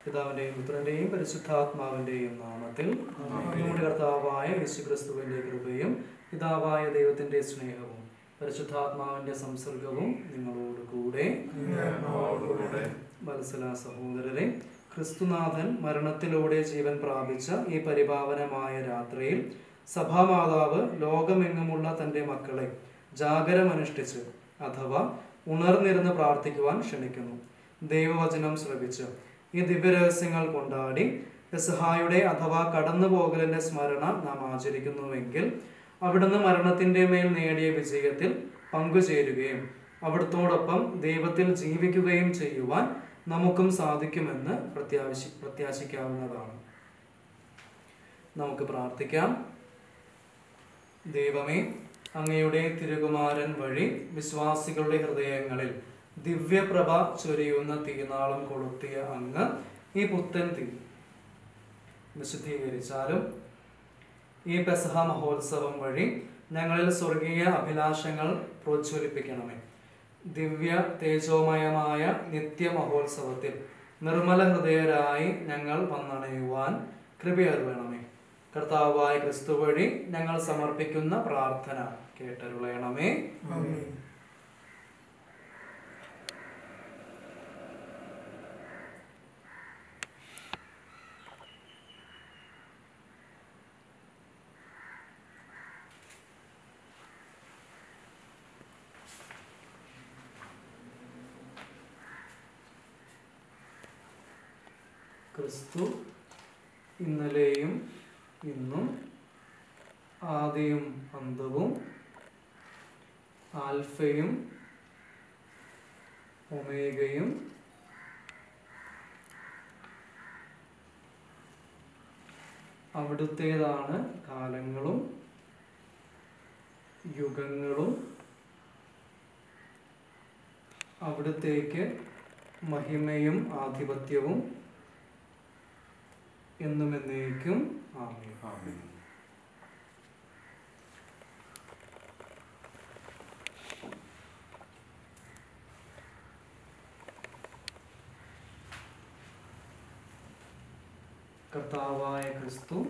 പിതാവിൻ്റെയും പുത്രൻ്റെയും പരിശുദ്ധാത്മാവിൻ്റെയും നാമത്തിൽ നമ്മുടെ കർത്താവായ യേശുക്രിസ്തുവിൻ്റെ കൃപയും പിതാവായ ദൈവത്തിൻ്റെ സ്നേഹവും പരിശുദ്ധാത്മാവിൻ്റെ സംസർഗവും നിങ്ങളോട് കൂടെ. വത്സല സഹോദരരെ, ക്രിസ്തുനാഥൻ മരണത്തിലൂടെ ജീവൻ പ്രാപിച്ച ഈ പരിപാവനമായ രാത്രിയിൽ സഭാമാതാവ് ലോകമെങ്ങുമുള്ള തൻ്റെ മക്കളെ ജാഗരമനുഷ്ഠിച്ച് അഥവാ ഉണർന്നിരുന്ന് പ്രാർത്ഥിക്കുവാൻ ക്ഷണിക്കുന്നു. ദൈവവചനം ശ്രവിച്ച് ഈ ദിവ്യരഹസ്യങ്ങൾ കൊണ്ടാടി പെസഹായുടെ അഥവാ കടന്നുപോകലിൻ്റെ സ്മരണ നാം ആചരിക്കുന്നുവെങ്കിൽ അവിടുന്ന് മരണത്തിൻ്റെ മേൽ നേടിയ വിജയത്തിൽ പങ്കുചേരുകയും അവിടുത്തോടൊപ്പം ദൈവത്തിൽ ജീവിക്കുകയും ചെയ്യുവാൻ നമുക്കും സാധിക്കുമെന്ന് പ്രത്യാശിക്കാവുന്നതാണ്. നമുക്ക് പ്രാർത്ഥിക്കാം. ദൈവമേ, അങ്ങയുടെ തിരുകുമാരൻ വഴി വിശ്വാസികളുടെ ഹൃദയങ്ങളിൽ ദിവ്യപ്രഭ ചൊരിയുന്ന തീനാളം കൊളുത്തിയ അങ്ങ് ഈ പുത്തൻ തീ വിശുദ്ധീകരിച്ചാലും ഈ പെസഹ മഹോത്സവം വഴി ഞങ്ങളിൽ സ്വർഗീയ അഭിലാഷങ്ങൾ പ്രോജ്വലിപ്പിക്കണമേ. ദിവ്യ തേജോമയമായ നിത്യ മഹോത്സവത്തിൽ നിർമ്മല ഹൃദയരായി ഞങ്ങൾ വന്നണയുവാൻ കൃപയരുളണമേ. കർത്താവായ ക്രിസ്തു വഴി ഞങ്ങൾ സമർപ്പിക്കുന്ന പ്രാർത്ഥന കേട്ടരുളയണമേ. ക്രിസ്തു ഇന്നലെയും ഇന്നും ആദിയും അന്തവും ആൽഫയും ഒമേഗയും അവിടുത്തേതാണ് കാലങ്ങളും യുഗങ്ങളും. അവിടുത്തേക്ക് മഹിമയും ആധിപത്യവും എന്നും എന്നേക്കും. ആമേൻ. കർത്താവായ ക്രിസ്തു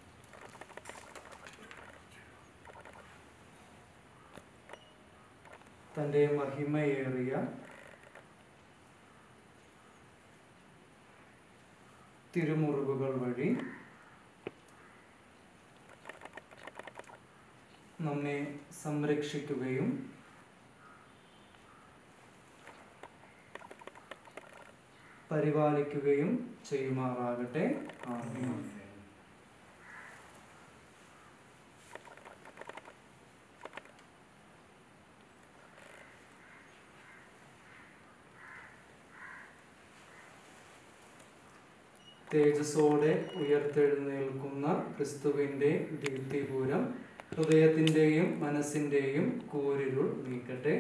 തൻ്റെ മഹിമയേറിയ തിരുമുറിവുകൾ വഴി നമ്മെ സംരക്ഷിക്കുകയും പരിപാലിക്കുകയും ചെയ്യുമാറാകട്ടെ. ആമേൻ. തേജസ്സോടെ ഉയർത്തെഴുന്നേൽക്കുന്ന ക്രിസ്തുവിൻ്റെ ദീപ്തിപൂരം ഹൃദയത്തിൻ്റെയും മനസ്സിൻ്റെയും കൂരിരുൾ നീക്കട്ടെ.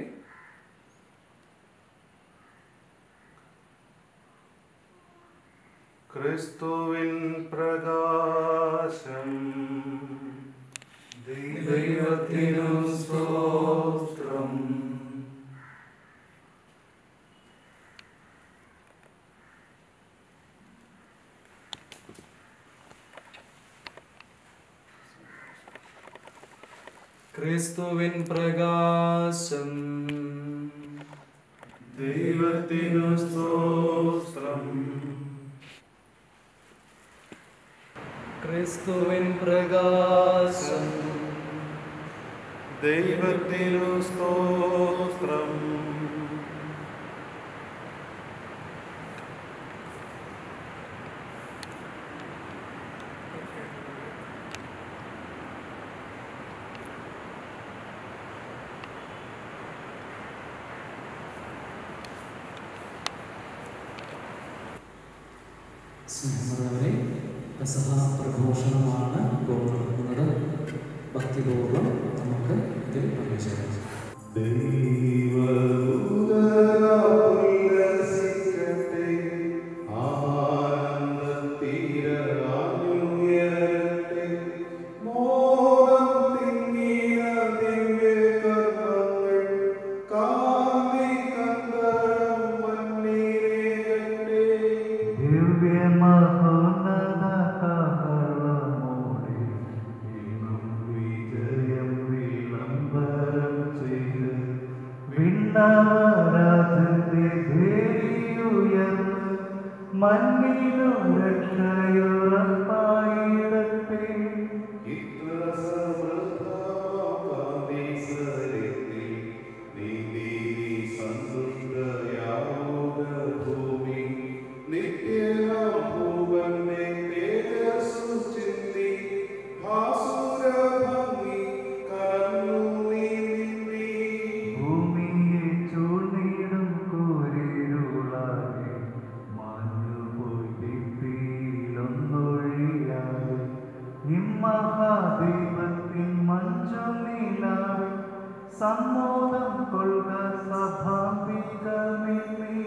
ക്രിസ്തുവിൻ പ്രകാശം ദൈവത്തിനു സ്തോത്രം. ക്രിസ്തുവിൻ പ്രകാശം ദൈവത്തിനു സ്തോത്രം. ക്രിസ്തുവിൻ പ്രകാശം ദൈവത്തിനു സ്തോത്രം. സ്നേഹമുള്ളവരെ, പെസഹ പ്രഘോഷണമാണ് ഇപ്പോൾ നടക്കുന്നത്. ഭക്തിപൂർവ്വം നമുക്ക് ഇതിൽ പ്രവേശിക്കാം. ദിവ്യ വിണ്ണവരാജന്റെ ധേരിയുയർന്ന് മണ്ണിനു രക്ഷയുറപ്പായിടട്ടെ. ഇത്ര സമൃദ്ധമാകാന്തീസരത്തിൽ നീതി സന്തുഷ്ടയാവുക ഭൂമി. നിത്യനാം ഭൂവന്റെ തേജസ്സു ചിന്തി ഭാസുരഭംഗി കലർന്നു നീ നിന്നി. ഭൂമിയെ ചൂഴ്ന്നിടും കൂരിരുളാകെ മാഞ്ഞുപോയി തീയിലൊന്നൊഴിയാതെ ഇമ്മഹാദീപത്തിൻ മഞ്ചും നീലാവെ സമ്മോദം കൊള്ളുക സഭാപികമേ.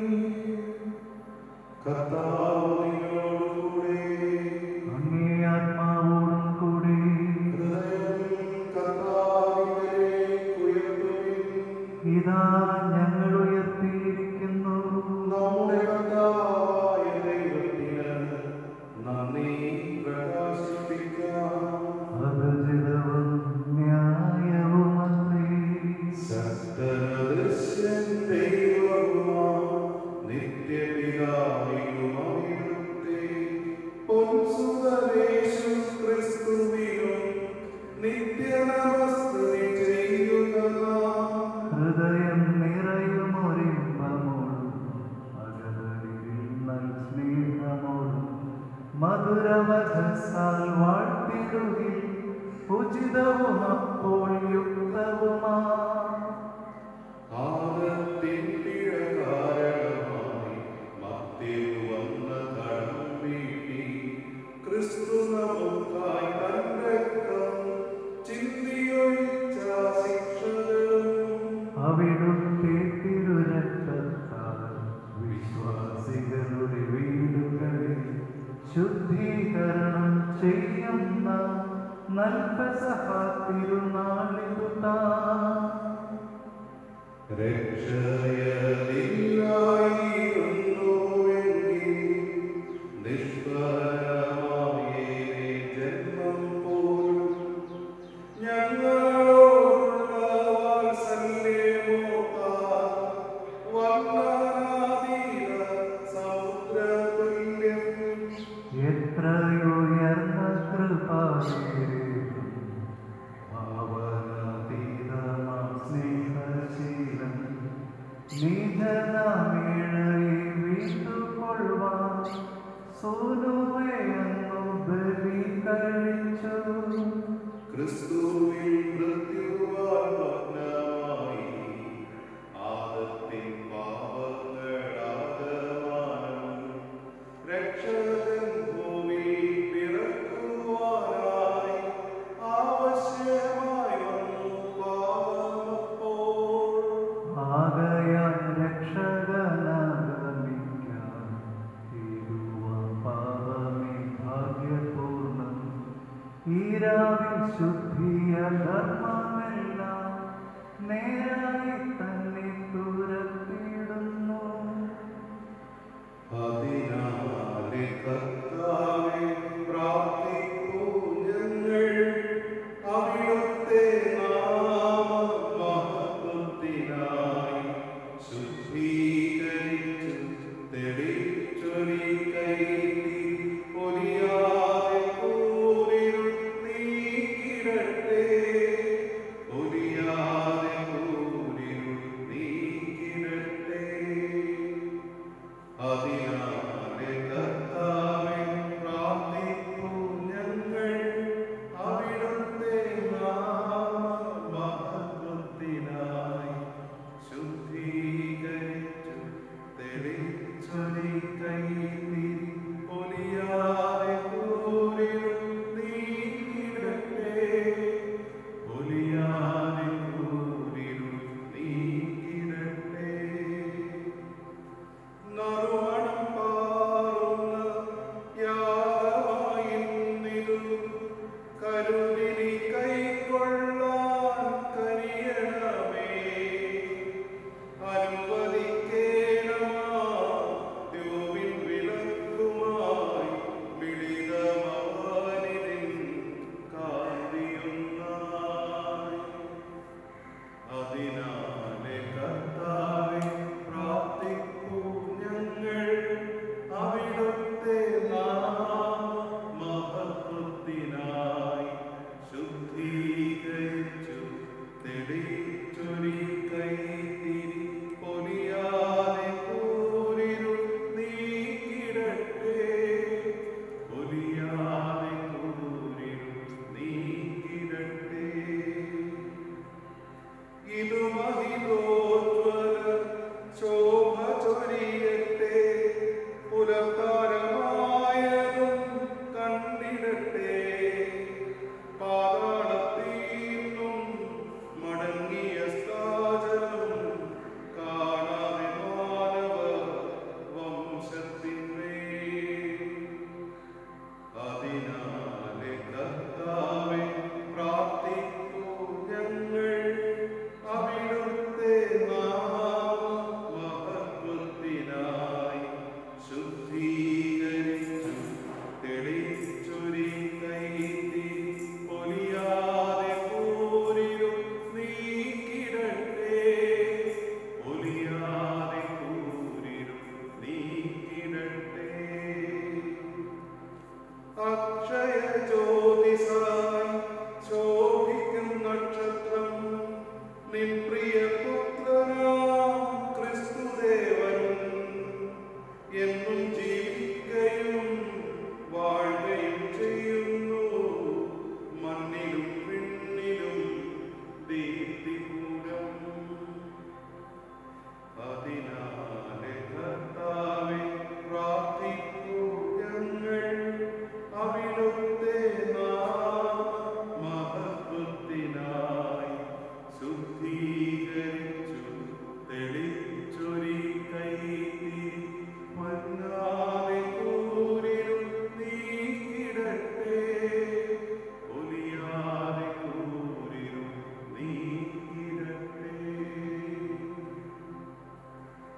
കർത്താവ് നിങ്ങളോടുകൂടെ. അങ്ങേ ആത്മാവോടും കൂടെ. ഹൃദയം കർത്താവിങ്കലേക്ക് ഉയർത്തുവിൻ. ഇതാ ഞങ്ങൾ ഉയർത്തിയിരിക്കുന്നു. നമ്മുടെ കർത്താവായ ദൈവത്തിന് നന്ദി പ്രകാശിപ്പിക്കാം. അഭിജിതവും ന്യായവുമത്രേ. സത്യദൃശ്യൻ ദൈവവുമാം നിത്യപിതാവിനുമവിടുത്തെ പൊൻസുതനേശു ക്രിസ്തുവിനും നിത്യനമസ്തുതി ചെയ്യുക നാം. ഹൃദയം നിറയുമൊരിമ്പമോടും അകതലിൽ നൽ സ്നേഹമോടും മധുരവചസാൽ വാഴ്ത്തിടുകിൽ ഉചിതവും അപ്പോൾ യുക്തവുമാ. ആദത്തിൻ പിഴ കാരണമായി മധ്യേ വന്ന കടം വീട്ടി ക്രിസ്തു നമുക്കായി തൻ രക്തം ചിന്തിയൊഴിച്ച ശിക്ഷകളും. അവിടുത്തെ തിരുരക്തത്താൽ വിശ്വാസികളുടെ വീടുകളിൽ ശുദ്ധീകരണം ചെയ്യുന്ന നൽപസഹ തിരുനാളിതുതാ. രക്ഷയതില്ലായിരുന്നുവെങ്കിൽ നിഷ്ഫലമായേനെ ജന്മം പോലും. ഞങ്ങളോടുള്ള വാത്സല്യമോർത്താൽ വർണ്ണനാതീത സമുദ്രതുല്യം. എത്രയുയർന്ന കൃപാശീലം ഭാവനാതീതമാം സ്നേഹശീലം നിജനമേഴയെ വീട്ടുകൊള്ളുവാൻ സൂനുവെ അങ്ങു ബലി കഴിച്ചു. ക്രിസ്തുവിൽ മൃത്യുവാൻ മഗ്നമായി ആദത്തിൻ പാപങ്ങളാകമാനം രക്ഷകൻ ഭൂമിയിൽ പിറക്കുവാനായി ആവശ്യമായി വന്നു പാപമപ്പോൾ. ആകയാൽ രക്ഷകനാഗമിക്കാൻ തിരുവാം പാപമേ ഭാഗ്യപൂർണ്ണം. ഈ രാവിൽ ശുദ്ധിയാൽ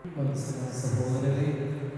സഹോദരരെ,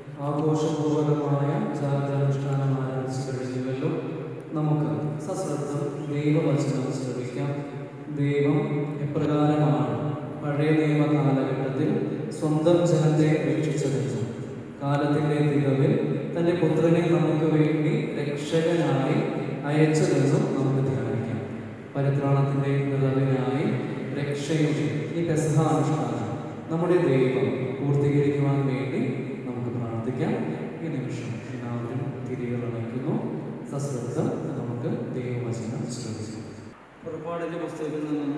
ആഘോഷപൂർവകമായ ജാഗരാനുഷ്ഠാനം ആരംഭിച്ചു കഴിഞ്ഞുവല്ലോ. നമുക്ക് സശ്രദ്ധം ദൈവവചനം ശ്രവിക്കാം. ദൈവം എപ്രകാരമാണ് പഴയ നിയമ കാലഘട്ടത്തിൽ സ്വന്തം ജനത്തെ രക്ഷിച്ചതെന്നും കാലത്തിൻ്റെ തികവിൽ തൻ്റെ പുത്രനെ നമുക്ക് വേണ്ടി രക്ഷകനായി അയച്ചതെന്നും നമുക്ക് ധ്യാനിക്കാം. പരിത്രാണത്തിൻ്റെ നിറവിനായി രക്ഷയും ഈ പെസഹാനുഷ്ഠാനം നമ്മുടെ ദൈവം പൂർത്തീകരിക്കുവാൻ വേണ്ടി നമുക്ക് പ്രാർത്ഥിക്കാം. ഈ നിമിഷം എല്ലാവരും തിരികൾ അണയ്ക്കുന്നു. സശ്രദ്ധം നമുക്ക് ദൈവവചനം ശ്രമിക്കാം. പുറപ്പാടിൻ്റെ പുസ്തകത്തിൽ നിന്നും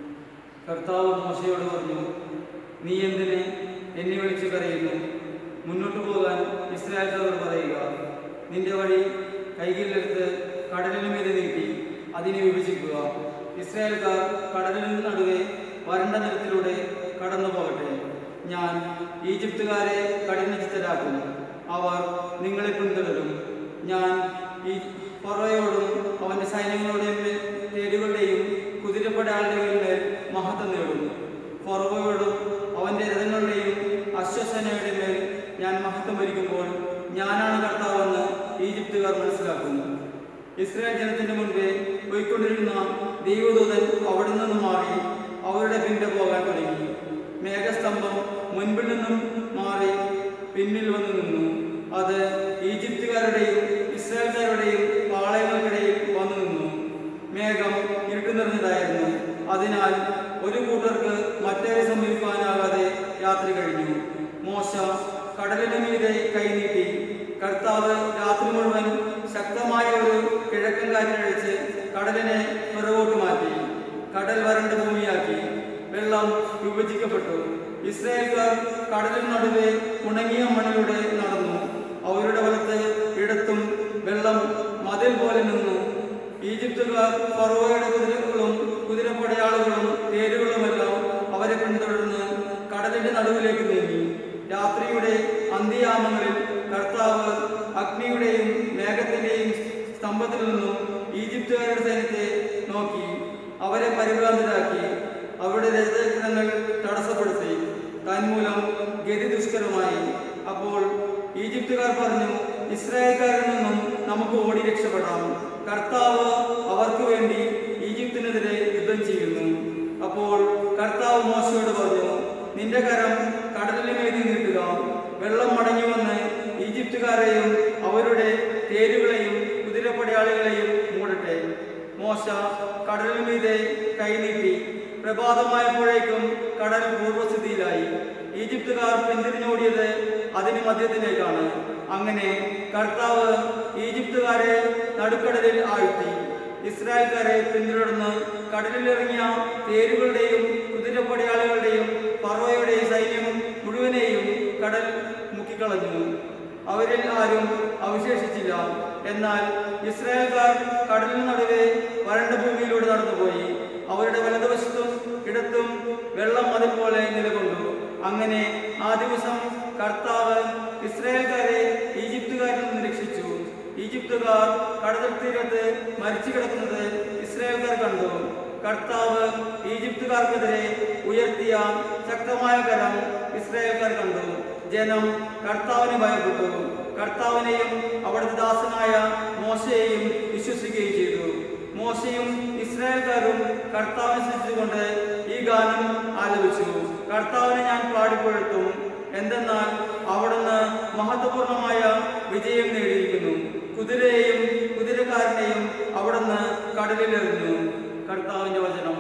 കർത്താവ് മോശയോട് പറഞ്ഞു, നീ എന്തിന് എന്നെ വിളിച്ച് കരയുന്നു? മുന്നോട്ട് പോകാൻ ഇസ്രായേൽക്കാരോട് പറയുക. നിന്റെ വഴി കൈകളിലെടുത്ത് കടലിനു മീതെ നീട്ടി അതിനെ വിഭജിക്കുക. ഇസ്രായേൽക്കാർ കടലിന് നടുവെ വരണ്ട നിലത്തിലൂടെ കടന്നു പോകട്ടെ. ഞാൻ ഈജിപ്തുകാരെ കഠിനചിത്തരാക്കും. അവർ നിങ്ങളെ പിന്തുടരും. ഞാൻ ഈ ഫറോയോടും അവൻ്റെ സൈന്യങ്ങളുടെയും തേരുകളുടെയും കുതിരപ്പടയാളുടെയും മേൽ മഹത്വം നേടും. ഫറോയോടും അവൻ്റെ രഥങ്ങളുടെയും അശ്വസേനയുടെ മേൽ ഞാൻ മഹത്വം ഭരിക്കുമ്പോൾ ഞാനാണ് കർത്താവെന്ന് ഈജിപ്തുകാർ മനസ്സിലാക്കും. ഇസ്രായേൽ ജനത്തിൻ്റെ മുൻപേ പോയിക്കൊണ്ടിരുന്ന ദൈവദൂതൻ അവിടെ നിന്ന് മാറി അവരുടെ പിന്നിൽ പോകാൻ തുടങ്ങി. മേഘസ്തംഭം മുൻപിൽ നിന്നും മാറി പിന്നിൽ വന്നു നിന്നു. അത് ഈജിപ്തുകാരുടെയും ഇസ്രായേൽക്കാരുടെയും പാളയങ്ങൾക്കിടയിൽ വന്നു നിന്നു. മേഘം ഇരുട്ട് നിറഞ്ഞതായിരുന്നു. അതിനാൽ ഒരു കൂട്ടർക്ക് മറ്റേറെ സമീപിക്കാനാകാതെ യാത്ര കഴിഞ്ഞു. മോശ കടലിന് മീതെ കൈനീട്ടി. കർത്താവ് രാത്രി മുഴുവൻ ശക്തമായ ഒരു കിഴക്കൻ കാറ്റിനഴിച്ച് കടലിനെ പിറകോട്ട് മാറ്റി. കടൽ വരണ്ട ഭൂമിയാക്കി. വെള്ളം വിഭജിക്കപ്പെട്ടു. ഇസ്രായേൽക്കാർ കടലിന് നടുവെ ഉണങ്ങിയ മണ്ണിലൂടെ നടന്നു. അവരുടെ വലത്ത് ഇടത്തും വെള്ളം മതിൽ പോലെ നിന്നു. ഈജിപ്തുകാർ ഫറോയുടെ കുതിരകളും കുതിരപ്പടയാളുകളും തേരുകളുമെല്ലാം അവരെ പിന്തുടർന്ന് കടലിന്റെ നടുവിലേക്ക് നീങ്ങി. രാത്രിയുടെ അന്ത്യയാമങ്ങളിൽ കർത്താവ് അഗ്നിയുടെയും മേഘത്തിന്റെയും സ്തംഭത്തിൽ നിന്നും ഈജിപ്തുകാരുടെ സൈന്യത്തെ നോക്കി അവരെ പരിഭ്രാന്തരാക്കി. അവരുടെ രഥങ്ങൾ തടസ്സപ്പെടുത്തി. തന്മൂലം ഗതി ദുഷ്കരമായി. അപ്പോൾ ഈജിപ്തുകാർ പറഞ്ഞു, ഇസ്രായേൽക്കാരിൽ നിന്നും നമുക്ക് ഓടി രക്ഷപ്പെടാം. കർത്താവ് അവർക്ക് വേണ്ടി ഈജിപ്തിനെതിരെ യുദ്ധം ചെയ്യുന്നു. അപ്പോൾ കർത്താവ് മോശയോട് പറഞ്ഞു, നിന്റെ കരം കടലിന് മീതെ നീട്ടുക. വെള്ളം മടങ്ങി വന്ന് ഈജിപ്തുകാരെയും അവരുടെ തേരുകളെയും കുതിരപ്പടയാളികളെയും മൂടട്ടെ. മോശ കടലിന് മീതെ കൈനീട്ടി. പ്രഭാതമായപ്പോഴേക്കും കടൽ പൂർവ്വസ്ഥിതിയിലായി. ഈജിപ്തുകാർ പിന്തിരിഞ്ഞോടിയത് അതിന് മധ്യത്തിലേക്കാണ്. അങ്ങനെ കർത്താവ് ഈജിപ്തുകാരെ നടുക്കടലിൽ ആഴ്ത്തി. ഇസ്രായേൽക്കാരെ പിന്തുടർന്ന് കടലിലിറങ്ങിയ തേരുകളുടെയും കുതിരപ്പടയാളികളുടെയും ഫറോയുടെ സൈന്യം മുഴുവനെയും കടൽ മുക്കിക്കളഞ്ഞു. അവരിൽ ആരും അവശേഷിച്ചില്ല. എന്നാൽ ഇസ്രായേൽക്കാർ കടലിന് നടുവെ വരണ്ട ഭൂമിയിലൂടെ നടന്നുപോയി. അവരുടെ വലതുവശത്തും ഇടത്തും വെള്ളം അതുപോലെ നിലകൊണ്ടു. അങ്ങനെ ആ ദിവസം കർത്താവ് ഇസ്രായേൽക്കാരെ ഈജിപ്തുകാരിൽ നിന്ന് രക്ഷിച്ചു. ഈജിപ്തുകാർ കടൽ തീരത്ത് മരിച്ചു കിടക്കുന്നത് ഇസ്രായേൽക്കാർ കണ്ടു. കർത്താവ് ഈജിപ്തുകാർക്കെതിരെ ഉയർത്തിയ ശക്തമായ കരം ഇസ്രായേൽക്കാർ കണ്ടു. ജനം കർത്താവിനെ ഭയപ്പെട്ടു. കർത്താവിനെയും അവിടുത്തെ ദാസനായ മോശയെയും വിശ്വസിക്കുകയും ചെയ്തു. മോശയും ഇസ്രായേൽക്കാരും കർത്താവിനെ സ്തുതിച്ചുകൊണ്ട് ഈ ഗാനം ആലപിച്ചു. കർത്താവിനെ ഞാൻ പാടിപ്പുഴത്തും, എന്തെന്നാൽ അവിടുന്ന് മഹത്വപൂർണമായ വിജയം നേടിയിരിക്കുന്നു. കുതിരയെയും കുതിരക്കാരനെയും അവിടുന്ന് കടലിലെറിഞ്ഞു. കർത്താവിന്റെ വചനം.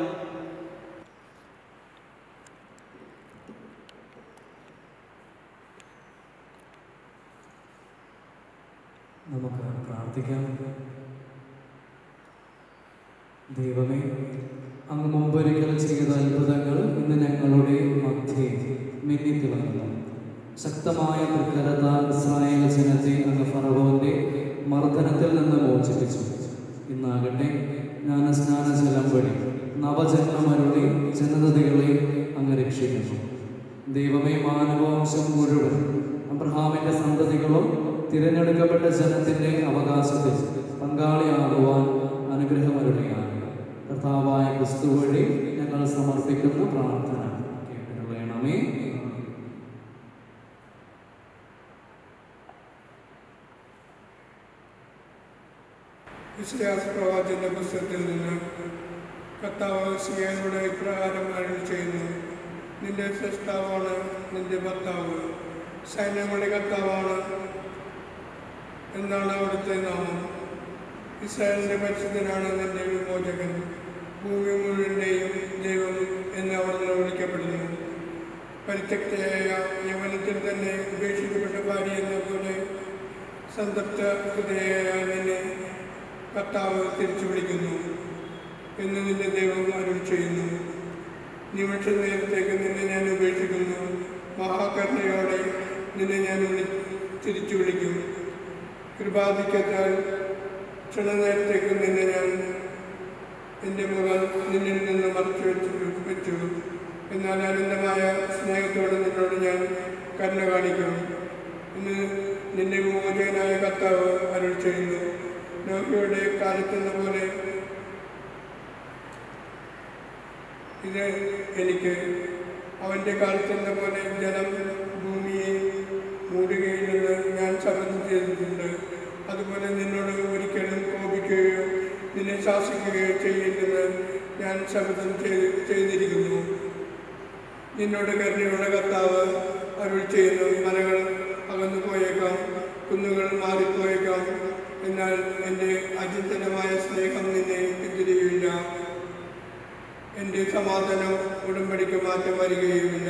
നമുക്ക് പ്രാർത്ഥിക്കാം. ദൈവമേ, അങ്ങ് മുമ്പൊരിക്കൽ ചെയ്ത അത്ഭുതങ്ങൾ ഇന്ന് ഞങ്ങളുടെ മധ്യേ മിന്നിത്തിളങ്ങുന്നു. ശക്തമായ തൃക്കരത്താൽ ഇസ്രായേൽ ജനത്തെ അങ്ങ് ഫറവോന്റെ മർദ്ദനത്തിൽ നിന്ന് മോചിപ്പിച്ചു. ഇന്നാകട്ടെ ജ്ഞാനസ്നാനജലം വഴി നവജന്മമരുളി ജനതകളെ അങ്ങ് രക്ഷിക്കുന്നു. ദൈവമേ, മാനവവംശം മുഴുവൻ അബ്രഹാമിന്റെ സന്തതികളും തിരഞ്ഞെടുക്കപ്പെട്ട ജനത്തിന്റെ അവകാശത്തിൽ പങ്കാളിയാകുവാൻ അനുഗ്രഹമരുളിയാണ്. കർത്താവായ ക്രിസ്തു വഴി ഞങ്ങൾ സമർപ്പിക്കുന്ന പ്രാർത്ഥന കേട്ടുകൊള്ളണമേ. ഇസ്രായേൽ പ്രവാചകന്റെ പുസ്തകത്തിൽ നിന്ന് കർത്താവ് സിയോനിലൂടെ ഇപ്രകാരം അരുളി ചെയ്യുന്നു. നിന്റെ സൃഷ്ടാവാണ് നിന്റെ ഭർത്താവ്, സൈന്യങ്ങളുടെ കർത്താവാണ് എന്നാണ് അവിടുത്തെ നാമം. ഇസ്രായേലിൻ്റെ പരിശുദ്ധനാണ് നിന്റെ വിമോചകൻ, ഭൂമി മുഴുവൻ്റെയും ദൈവം എന്ന് അവിടുന്ന് വിളിക്കപ്പെടുന്നു. പരിത്യക്തയായ യൗവനത്തിൽ തന്നെ ഉപേക്ഷിക്കപ്പെട്ട ഭാര്യ എന്ന പോലെ സംതൃപ്ത ഹൃദയയായ നിന്നെ കർത്താവ് തിരിച്ചു വിളിക്കുന്നു എന്ന് നിന്റെ ദൈവം അരുളി ചെയ്യുന്നു. നിമിഷ നേരത്തേക്ക് നിന്നെ ഞാൻ ഉപേക്ഷിക്കുന്നു, മഹാകരുണയോടെ നിന്നെ ഞാൻ തിരിച്ചു വിളിക്കും. കൃപാധിക്യത്താൽ ക്ഷണനേരത്തേക്ക് നിന്നെ ഞാൻ എൻ്റെ മുഖം നിന്നിൽ നിന്ന് മറച്ചു വെച്ചു. എന്നാൽ അനന്തമായ സ്നേഹത്തോടെ നിന്നോട് ഞാൻ കരുണ കാണിക്കും എന്ന് നിന്റെ വിമോചകനായ കർത്താവ് അരുളി ചെയ്യുന്നു. നോഹയുടെ കാലത്തെന്ന പോലെ ഇത് എനിക്ക് അവൻ്റെ കാലത്തെന്ന പോലെ ജലം ഭൂമിയെ മൂടുകയില്ലെന്ന് ഞാൻ ശപഥം ചെയ്തിട്ടുണ്ട്. അതുപോലെ നിന്നോട് ഒരിക്കലും കോപിക്കുകയോ നിന്നെ ശാസിക്കുകയോ ചെയ്യില്ലെന്ന് ഞാൻ ശപഥം ചെയ്തിരിക്കുന്നു. നിന്നോട് കരുണയുള്ള കർത്താവ് അരുളി ചെയ്യുന്നു. മലകൾ അകന്നു പോയേക്കാം, കുന്നുകൾ മാറിപ്പോയേക്കാം, എന്നാൽ എൻ്റെ അചിന്തനമായ സ്നേഹം നിന്നെ പിന്തിരിയില്ല. എൻ്റെ സമാധാനം ഉടമ്പടിക്ക് മാറ്റം വരികയുമില്ല.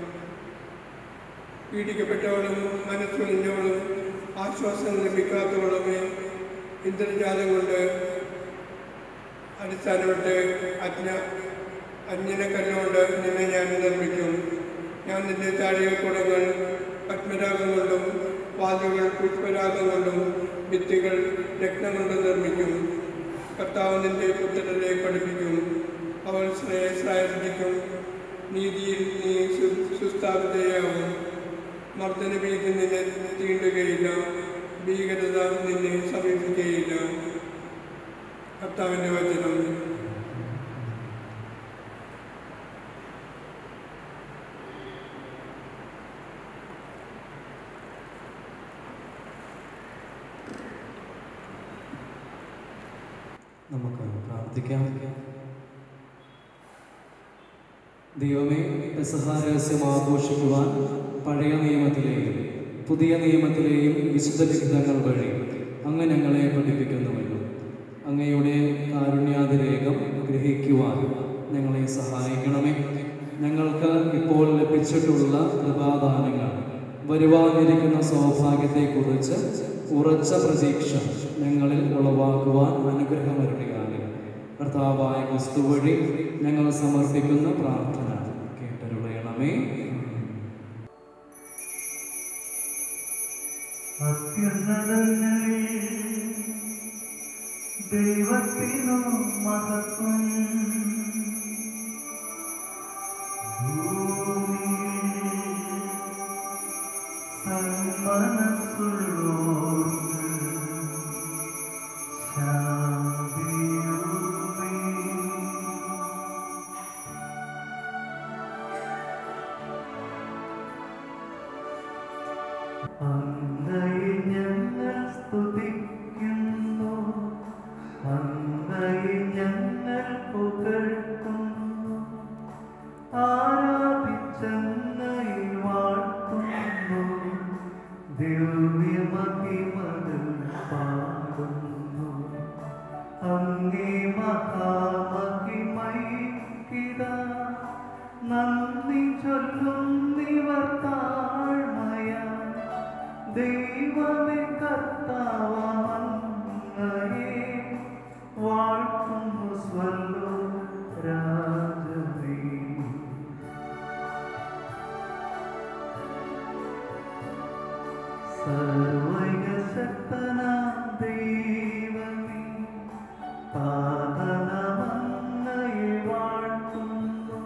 പീഡിക്കപ്പെട്ടവളും മനസ്സുളിഞ്ഞവളും ആശ്വാസം ലഭിക്കാത്തവളുമേ, ഇന്ദ്രജാലം കൊണ്ട് അടിസ്ഥാനപ്പെട്ട് അഞ്ജനക്കല്ലുകൊണ്ട് നിന്നെ ഞാൻ നിർമ്മിക്കും. ഞാൻ നിന്റെ താഴികക്കുടങ്ങൾ പത്മരാഗം കൊണ്ടും വാതിലുകൾ പുഷ്പരാഗം കൊണ്ടും ഭിത്തികൾ രത്നം കൊണ്ടും നിർമ്മിക്കും. കർത്താവ് നിന്റെ പുത്രരെ പഠിപ്പിക്കും, അവൾ ശ്രേയസ്സായിരിക്കും. നീതിയിൽ നീ സുസ്ഥാപിതയാകും. മർദ്ദന ഭീതി നിന്നെ തീണ്ടുകയില്ല, ഭീകരത നിന്നെ സമീപിക്കുകയില്ല. കർത്താവിൻ്റെ വചനം. നമുക്ക് പ്രാർത്ഥിക്കാം. ദൈവമേ, പെസഹ രഹസ്യം ആഘോഷിക്കുവാൻ പഴയ നിയമത്തിലെയും പുതിയ നിയമത്തിലെയും വിശുദ്ധ ലിഖിതങ്ങൾ വഴി അങ്ങ് ഞങ്ങളെ പഠിപ്പിക്കുന്നുവല്ലോ. അങ്ങയുടെ കാരുണ്യാതിരേകം ഗ്രഹിക്കുവാൻ ഞങ്ങളെ സഹായിക്കണമേ. ഞങ്ങൾക്ക് ഇപ്പോൾ ലഭിച്ചിട്ടുള്ള കൃപാദാനങ്ങൾ വരുവാനിരിക്കുന്ന സൗഭാഗ്യത്തെക്കുറിച്ച് ഉറച്ച പ്രതീക്ഷ ഞങ്ങളിൽ ഉളവാക്കുവാൻ അനുഗ്രഹമരുളുകയാണ്. കർത്താവായ ക്രിസ്തു വഴി ഞങ്ങൾ സമർപ്പിക്കുന്ന പ്രാർത്ഥന കേട്ടരുളയണമേ. അത്യുന്നതങ്ങളിൽ ദൈവത്തിനു മഹത്വം, ഭൂമിയിൽ സന്മനസ്സുള്ളോർക്ക് ശാന്തിയുമേ. അങ്ങയെ ഞങ്ങൾ സ്തുതിക്കുന്നു, അങ്ങയെ ഞങ്ങൾ പുകഴ്ത്തുന്നു, ആരാധിച്ചങ്ങയെ വാഴ്ത്തുന്നു, ദിവ്യമഹിമകൾ പാടുന്നു. അങ്ങേ മഹാമഹിമൈക്കിതാ നന്ദി ചൊല്ലുന്നിവർ താഴ്മയാ. ദൈവമേ കർത്താവങ്ങയെ വാഴ്ത്തുന്നു സ്വല്ലോ രാജമേ. സർവശക്തനാം ദൈവമേ, പാദനമങ്ങയെ വാഴ്ത്തുന്നു.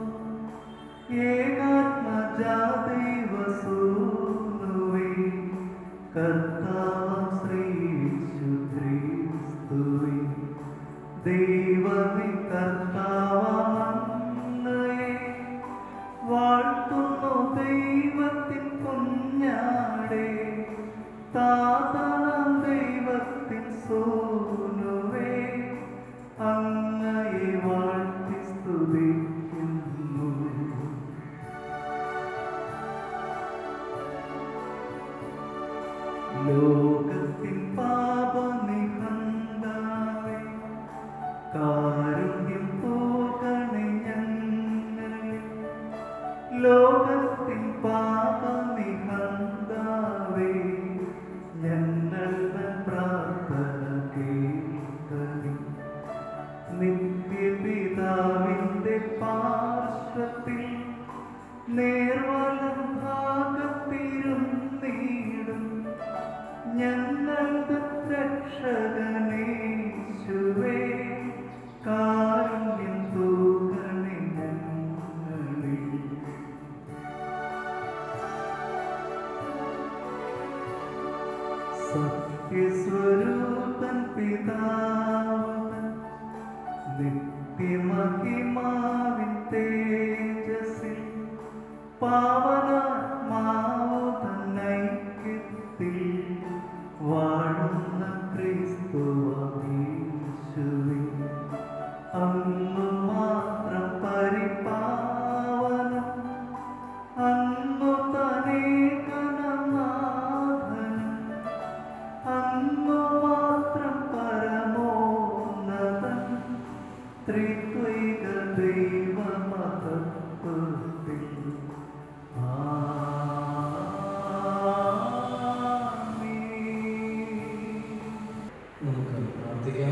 ഏകാത്മജാദൈവസൂനുവേ, കർത്താവ് ശ്രീയേശുക്രിസ്തുവേ, ദൈവമേ കർത്താവങ്ങയെ വാഴ്ത്തുന്നു. ദൈവത്തിൻ കുഞ്ഞാടേ, താതനാം ദൈവത്തിൻ സൂനുവേ, ലോകത്തിൻ പാപനിഹന്താവേ കാരുണ്യം പോകണേ ഞങ്ങളിൽ. ലോകത്തിൻ പാപനിഹന്താവേ ഞങ്ങളുടെ പ്രാർത്ഥന കേൾക്കണേ. നിത്യപിതാവിന്റെ പാർശ്വത്തിൽ നേർവലം ഭാഗത്തിരുന്നീടും ഞങ്ങളുടെ രക്ഷകനേശുവേ കാരുണ്യം തൂകണേ ഞങ്ങളിൽ. സത്യസ്വരൂപൻ പിതാവൻ നിത്യമഹിമാവിൻ തേജസ്സിൽ പാവനാത്മാവുതന്നൈക്യത്തിൽ വാഴുന്ന ക്രിസ്തുവീശുവേ അങ്ങ് മാത്രം പരിപാവനം, അങ്ങ് തനേകനാഥൻ, അങ്ങ് മാത്രം പരമോന്നതൻ, ത്രിത്വൈക ദൈവമഹത്വത്തിൽ. നമുക്ക് പ്രാർത്ഥിക്കാം.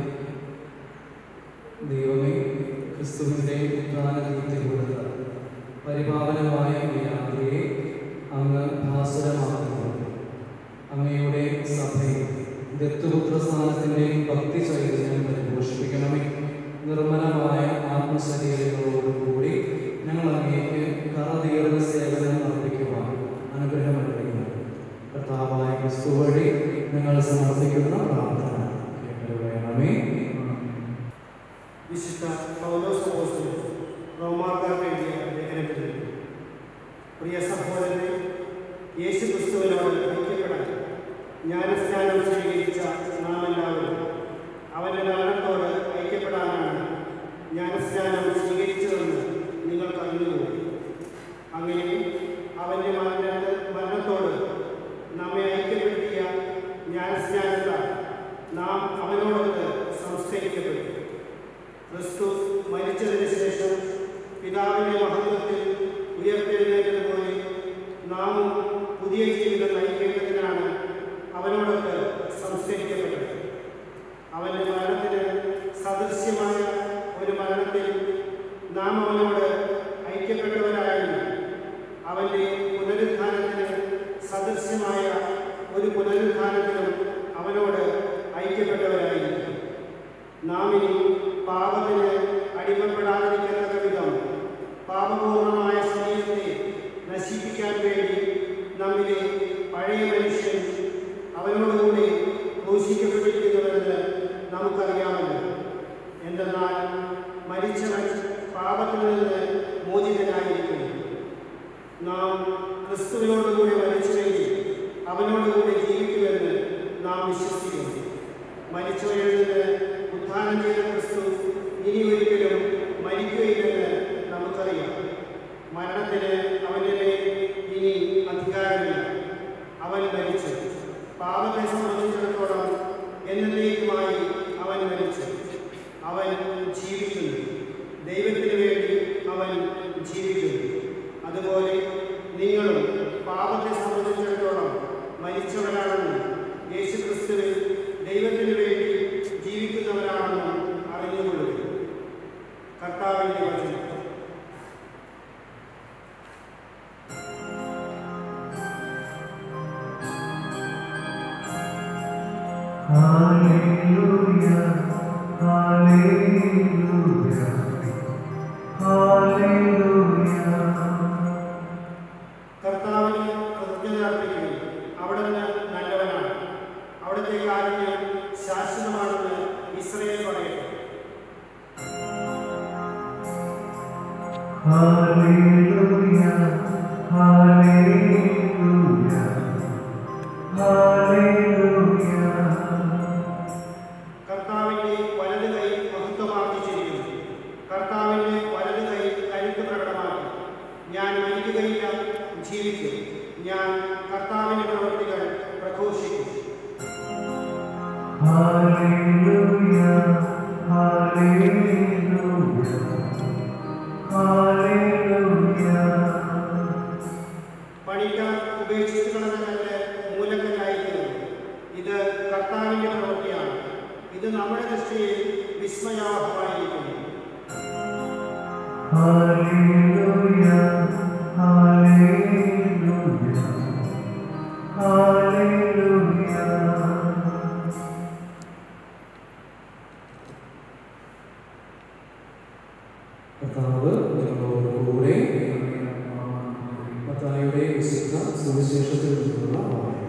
ദൈവമേ, ക്രിസ്തുവിൻ്റെ ഉദ്ധാനത്തിൽ കൊടുത്ത പരിപാവനമായ ഈ രാത്രിയെ അങ്ങ് ഭാസുരമാക്കുന്നത് അങ്ങയുടെ സഭയിൽ ദത്തുപുത്ര സ്ഥാനത്തിൻ്റെ ഭക്തി ചൈതന്യം പരിപോഷിപ്പിക്കണമേ. നിർമ്മലമായ ആത്മശരീരങ്ങളോടുകൂടി ഞങ്ങൾ അങ്ങേക്ക് കറതീർന്ന സേവനം അർപ്പിക്കുവാൻ അനുഗ്രഹം നൽകുന്നു. കർത്താവായ ക്രിസ്തു വഴി ഞങ്ങൾ സമർപ്പിക്കുന്ന പ്രാർത്ഥന കേട്ടുവേണമേ. വിശുദ്ധ പൗലോസ് അപ്പോസ്തലൻ റോമാക്കാർക്ക് എഴുതിയ ലേഖനത്തിൽ പ്രിയ സഹോദരനെ, യേശു ക്രിസ്തുവിനോട് ഐക്യപ്പെടാൻ ജ്ഞാനസ്നാനം സ്വീകരിച്ച നാം എല്ലാവരും അവൻ്റെ മരണത്തോട് ഐക്യപ്പെടാനാണ് ജ്ഞാനസ്നാനം സ്വീകരിച്ചതെന്ന് നിങ്ങൾക്ക് അറിഞ്ഞുകൂടി. അങ്ങനെ അവൻ്റെ മരണത്തോട് നമ്മെ ഐക്യപ്പെടുത്തിയ ജ്ഞാനസ്നാനത്താൽ നാം അവനോടൊത്ത് സംസ്കരിക്കപ്പെട്ടു. ക്രിസ്തു മരിച്ചതിന് ശേഷം പിതാവിൻ്റെ മഹത്വത്തിൽ ഉയർത്തെഴുന്നേറ്റതുപോലെ നാമും പുതിയ ജീവിതം നയിക്കേണ്ടതിനാണ് അവനോടൊത്ത് സംസ്കരിക്കപ്പെട്ടത്. അവൻ്റെ മരണത്തിന് സദൃശ്യമായ ഒരു മരണത്തിൽ നാം അവനോട് ഐക്യപ്പെട്ടവരായിരുന്നു. അവൻ്റെ പുനരുത്ഥാനത്തിന് സദൃശ്യമായ ഒരു പുനരുത്ഥാനത്തിലും അവനോട് ഐക്യപ്പെട്ടവരായിരുന്നു. നാം ഇനി പാപത്തിന് അടിമപ്പെടാതിരിക്കുന്ന വിധം പാപപൂർണമായ ശരീരത്തെ നശിപ്പിക്കാൻ വേണ്ടി നമ്മിലെ പഴയ മനുഷ്യൻ അവനോടുകൂടി ക്രൂശിക്കപ്പെട്ടിരിക്കുന്നുവെന്ന് നമുക്കറിയാമല്ലോ. എന്തെന്നാൽ മരിച്ചവൻ പാപത്തിൽ നിന്ന് മോചിതനായിരിക്കുന്നു. നാം ക്രിസ്തുവിനോടുകൂടി മരിച്ചുവെങ്കിൽ അവനോടുകൂടി ജീവിക്കുമെന്ന് നാം വിശ്വസിക്കുന്നു. മരിച്ചവരിൽ നിന്ന് ഉത്ഥാനം ചെയ്ത ക്രിസ്തു ഇനി ഒരിക്കലും മരിക്കുകയില്ലെന്ന് നമുക്കറിയാം. മരണത്തിന് അവൻ്റെ മേൽ ഇനി അധികാരമില്ല. അവൻ മരിച്ചു. പാപത്തെ സംബന്ധിച്ചിടത്തോളം എന്നേക്കുമായി അവൻ മരിച്ചു. അവൻ ജീവിക്കുന്നു. ദൈവത്തിന് വേണ്ടി അവൻ ജീവിക്കുന്നു. അതുപോലെ നിങ്ങളും പാപത്തെ സംബന്ധിച്ചിടത്തോളം മരിച്ചവരാണെന്നും യേശു ക്രിസ്തുവിൽ ദൈവത്തിന് വേണ്ടി ജീവിക്കുന്നവരാണെന്നും അറിഞ്ഞുകൊള്ളുക. കർത്താവിൻ്റെ വചനം. Hallelujah, hallelujah, hallelujah. കർത്താവിന് കൃതജ്ഞത അർപ്പിക്കുന്നു. അവിടുന്ന് നല്ലവനാണ്. അവിടുത്തെ കാരുണ്യം ശാശ്വതമാണെന്ന് ഇസ്രായേൽ പറയട്ടെ. Hallelujah, hallelujah, hallelujah. കർത്താവിൻ്റെ വലത് കൈ മഹത്വമാർജിച്ചിരിക്കുന്നു. കർത്താവിൻ്റെ വലത് കൈ കരുത്ത് പ്രകടമാക്കി. ഞാൻ മരിക്കുകയില്ല, ജീവിക്കും. ഞാൻ കർത്താവിൻ്റെ പ്രവൃത്തികൾ പ്രഘോഷിക്കും. Hallelujah, hallelujah, hallelujah. പഠിക്കാൻ ഉപേക്ഷിച്ചു കളഞ്ഞ കല്ല് മൂലക്കല്ലായിരിക്കുന്നു. ഇത് കർത്താവിന്റെ പ്രവൃത്തിയാണ്. ഇത് നമ്മുടെ ദൃഷ്ടിയിൽ വിസ്മയാവഹമായിരിക്കുന്നു. Hallelujah, hallelujah, hallelujah. കർത്താവ് നിങ്ങളോടുകൂടെ. മത്തായിയുടെ വിശുദ്ധ സുവിശേഷത്തിൽ നിന്നുള്ള വായന.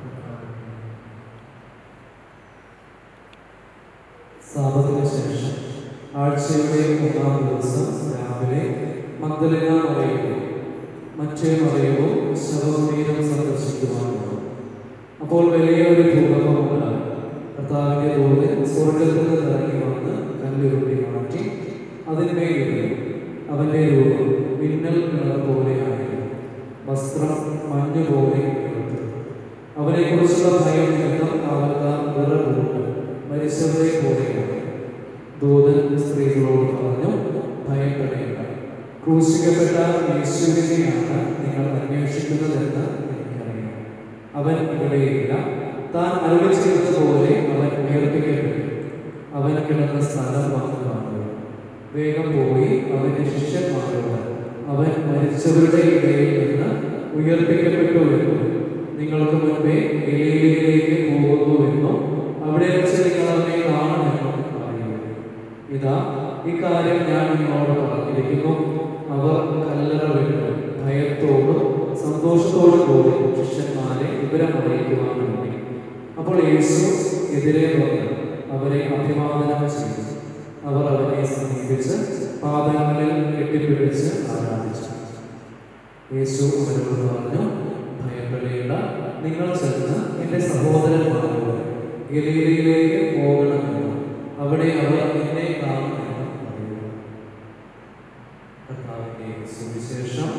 സാബത്തിന് ശേഷം ആഴ്ചയുടെ 1-ാം ദിവസം രാവിലെ മഗ്ദലേന മറിയവും മറ്റേ മറിയവും ശവകുടീരം സന്ദർശിക്കുവാനുണ്ട്. അപ്പോൾ വലിയ ഒരു ഭൂകമ്പം ഉണ്ടായി. കർത്താവിന്റെ ദൂതൻ സ്വർഗ്ഗത്തിൽ നിന്ന് ഇറങ്ങി വന്ന് കല്ലുരുട്ടി മാറ്റി അതിന്മേലിരുന്നു. അവന്റെ രൂപം മിന്നൽ കിണർ പോലെയായിരുന്നു. വസ്ത്രം മഞ്ഞ് പോലെ കിടന്നു. അവനെക്കുറിച്ചുള്ള ഭയം നിമിത്തം കാവൽക്കാർ വിറകൂട്ട് മരിച്ചവരെ പോലെയാണ്. ദൂതൻ സ്ത്രീകളോട് പറഞ്ഞു, ഭയപ്പെടേണ്ട. ക്രൂശിക്കപ്പെട്ട യേശുവിനെയാണ് നിങ്ങൾ അന്വേഷിക്കുന്നതെന്ന് എനിക്കറിയാം. അവൻ ഇവിടെയില്ല. താൻ അരുളി ചെയ്തതുപോലെ അവൻ ഉയർപ്പിക്കപ്പെട്ടു. അവൻ കിടന്ന സ്ഥലം വന്നു കാണുക. വേഗം പോയി അവന്റെ ശിഷ്യന്മാരോട് അവൻ മരിച്ചവരുടെ ഇടയിൽ നിന്ന് ഉയർപ്പിക്കപ്പെട്ടു എന്നും നിങ്ങൾക്ക് മുൻപേ ഗലീലയിലേക്ക് പോകുന്നുവെന്നും അവിടെ വെച്ച് നിങ്ങൾ അവനെ കാണുമെന്നും പറയുന്നു. ഇതാ ഈ കാര്യം ഞാൻ നിങ്ങളോട് പറഞ്ഞിരിക്കുന്നു. അവർ കല്ലറ വിട്ട് ഭയത്തോടും സന്തോഷത്തോടും കൂടി ശിഷ്യന്മാരെ വിവരം അറിയിക്കുവാൻ വേണ്ടി. അപ്പോൾ യേശു എതിരെ വന്ന് അവരെ അഭിവാദനം ചെയ്തു. അവർ അവനെ സമീപിച്ച് പാദങ്ങളിൽ കെട്ടിപ്പിടിച്ച് ആരാധിച്ചു. യേശു അവരോട് പറഞ്ഞു, ഭയപ്പെടേണ്ട. നിങ്ങൾ ചെന്ന് എൻ്റെ സഹോദരന്മാരോട് ഗലീലയിലേക്ക് പോകണമെന്നും അവിടെ അവർ എന്നെ കാണുമെന്നും പറയുന്നു. കർത്താവിന്റെ സുവിശേഷം.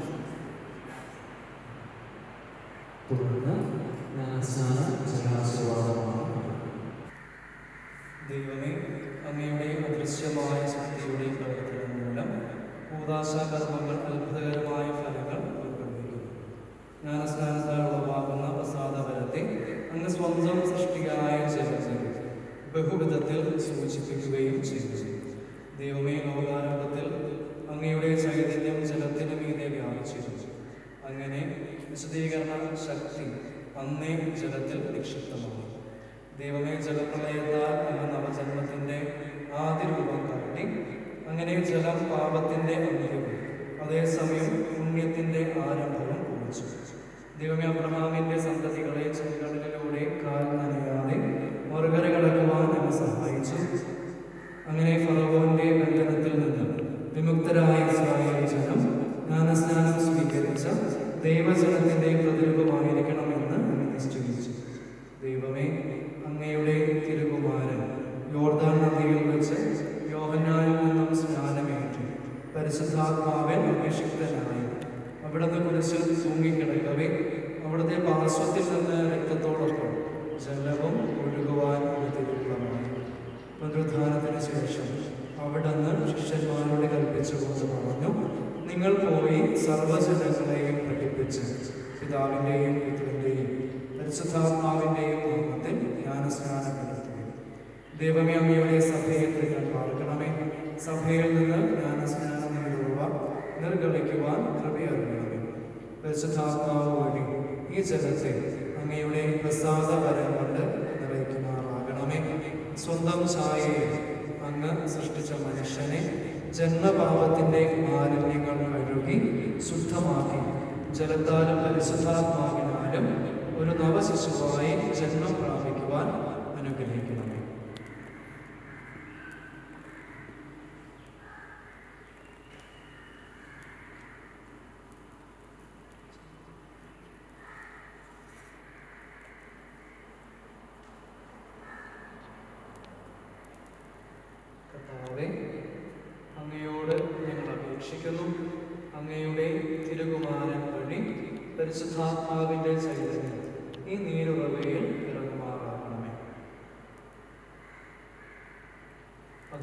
തുടർന്ന് ജ്ഞാനസ്നാന ജലാശീർവാദമാണ്. ദൈവമേ, അങ്ങയുടെ അദൃശ്യമായ ശക്തിയുടെ പ്രവർത്തനം മൂലം കൂദാശാകർമ്മങ്ങൾ അത്ഭുതകരമായ ഫലങ്ങൾ പുറപ്പെടുവിക്കുന്നു. ജ്ഞാനസ്നാനത്താൽ ഉളവാകുന്ന പ്രസാദപരത്തെ അങ്ങ് സ്വന്തം സൃഷ്ടിയായ ജലത്തിൽ ബഹുവിധത്തിൽ സൂചിപ്പിക്കുകയും ചെയ്തു. ദൈവമേ, ലോകാരംഭത്തിൽ അങ്ങയുടെ ചൈതന്യം ജലത്തിന് മീതെ വ്യാപിച്ചിരുന്നു. അങ്ങനെ വിശദീകരണ ശക്തി അന്നേ ജലത്തിൽ നിക്ഷിപ്തമാണ്. ദൈവമേ, ജലപ്രളയത്താൽ അങ്ങ് നവജന്മത്തിൻ്റെ ആദ്യ രൂപം കാട്ടി. അങ്ങനെ ജലം പാപത്തിൻ്റെ അന്ത്യവും അതേസമയം പുണ്യത്തിൻ്റെ ആരംഭവും കുറിച്ചു. ദൈവമേ, അബ്രഹാമിൻ്റെ സന്തതികളെ ചെങ്കടലിലൂടെ കാൽ നനയാതെ മറുകര കടക്കുവാൻ അങ്ങ് സഹായിച്ചു. അങ്ങനെ ഫറവോന്റെ ബന്ധനത്തിൽ നിന്ന് വിമുക്തരായ ഇസ്രായേൽ ജനം ജ്ഞാനസ്നാനം സ്വീകരിച്ച ദൈവജനത്തിൻ്റെ പ്രതിരൂപമായിരിക്കണമെന്ന് അങ്ങ് നിശ്ചയിച്ചു. ദൈവമേ, അങ്ങയുടെ തിരുകുമാരൻ യോർദാൻ നദിയിൽ വെച്ച് യോഹന്നാനിൽ നിന്നും സ്നാനമേറ്റു. പരിശുദ്ധാത്മാവൻ അഭിഷിക്തനായി അവിടുന്ന് കുരിശിൽ തൂങ്ങിക്കിടക്കവേ അവിടുത്തെ പാർശ്വത്തിൽ നിന്ന് രക്തത്തോടൊപ്പം ജലവും ഒഴുകുവാൻ തിരുവുള്ളമായി. പുനരുത്ഥാനത്തിന് ശേഷം അവിടുന്ന് ശിഷ്യന്മാരോട് കൽപ്പിച്ചുകൊണ്ട് പറഞ്ഞു, നിങ്ങൾ പോയി സർവ്വജനങ്ങളെയും പഠിപ്പിച്ച് പിതാവിൻ്റെയും പുത്രൻ്റെയും പരിശുദ്ധാത്മാവിൻ്റെയും നാമത്തിൽ ജ്ഞാനസ്നാനപ്പെടുത്തുകയും. ദൈവമേ, അങ്ങയുടെ സഭയെ തൃക്കാൻ പാർക്കണമേ. സഭയിൽ നിന്ന് ജ്ഞാനസ്നാനം നേടുക നിർഗളിക്കുവാൻ കൃപയറിയണമേ. പരിശുദ്ധാത്മാവ് വഴി ഈ ജലത്തെ അങ്ങയുടെ പ്രസാദപരം കൊണ്ട് നിറയ്ക്കുമാറാകണമേ. സ്വന്തം ഛായയിൽ അങ്ങ് സൃഷ്ടിച്ച മനുഷ്യനെ ജന്മപാപത്തിൻ്റെ മാലിന്യങ്ങൾ കഴുകി ശുദ്ധമാക്കി ജലത്താലും പരിശുദ്ധാത്മാവിനാലും ഒരു നവശിശുവായി ജന്മം പ്രാപിക്കുവാൻ അനുഗ്രഹിക്കണമേ. കർത്താവേ, അങ്ങയോട് ഞങ്ങൾ അപേക്ഷിക്കുന്നു. അങ്ങയുടെ തിരുകുമാരൻ വഴി പരിശുദ്ധാത്മാവിൻ്റെ ചൈതന്യം ഈ നീരുറവയിൽ ഇറങ്ങുമാറാകണമേ.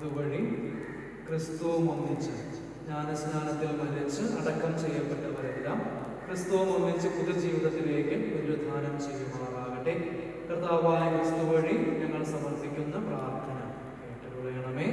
അതുവഴി ക്രിസ്തുവും ഒന്നിച്ച് ജ്ഞാനസ്നാനത്തിൽ മരിച്ച് അടക്കം ചെയ്യപ്പെട്ടവരെല്ലാം ക്രിസ്തുവും ഒന്നിച്ച് പുതുജീവിതത്തിലേക്ക് പുനരുദ്ധാനം ചെയ്യുമാറാകട്ടെ. കർത്താവായ ക്രിസ്തു വഴി ഞങ്ങൾ സമർപ്പിക്കുന്ന പ്രാർത്ഥന കേട്ടുകൊള്ളണമേ.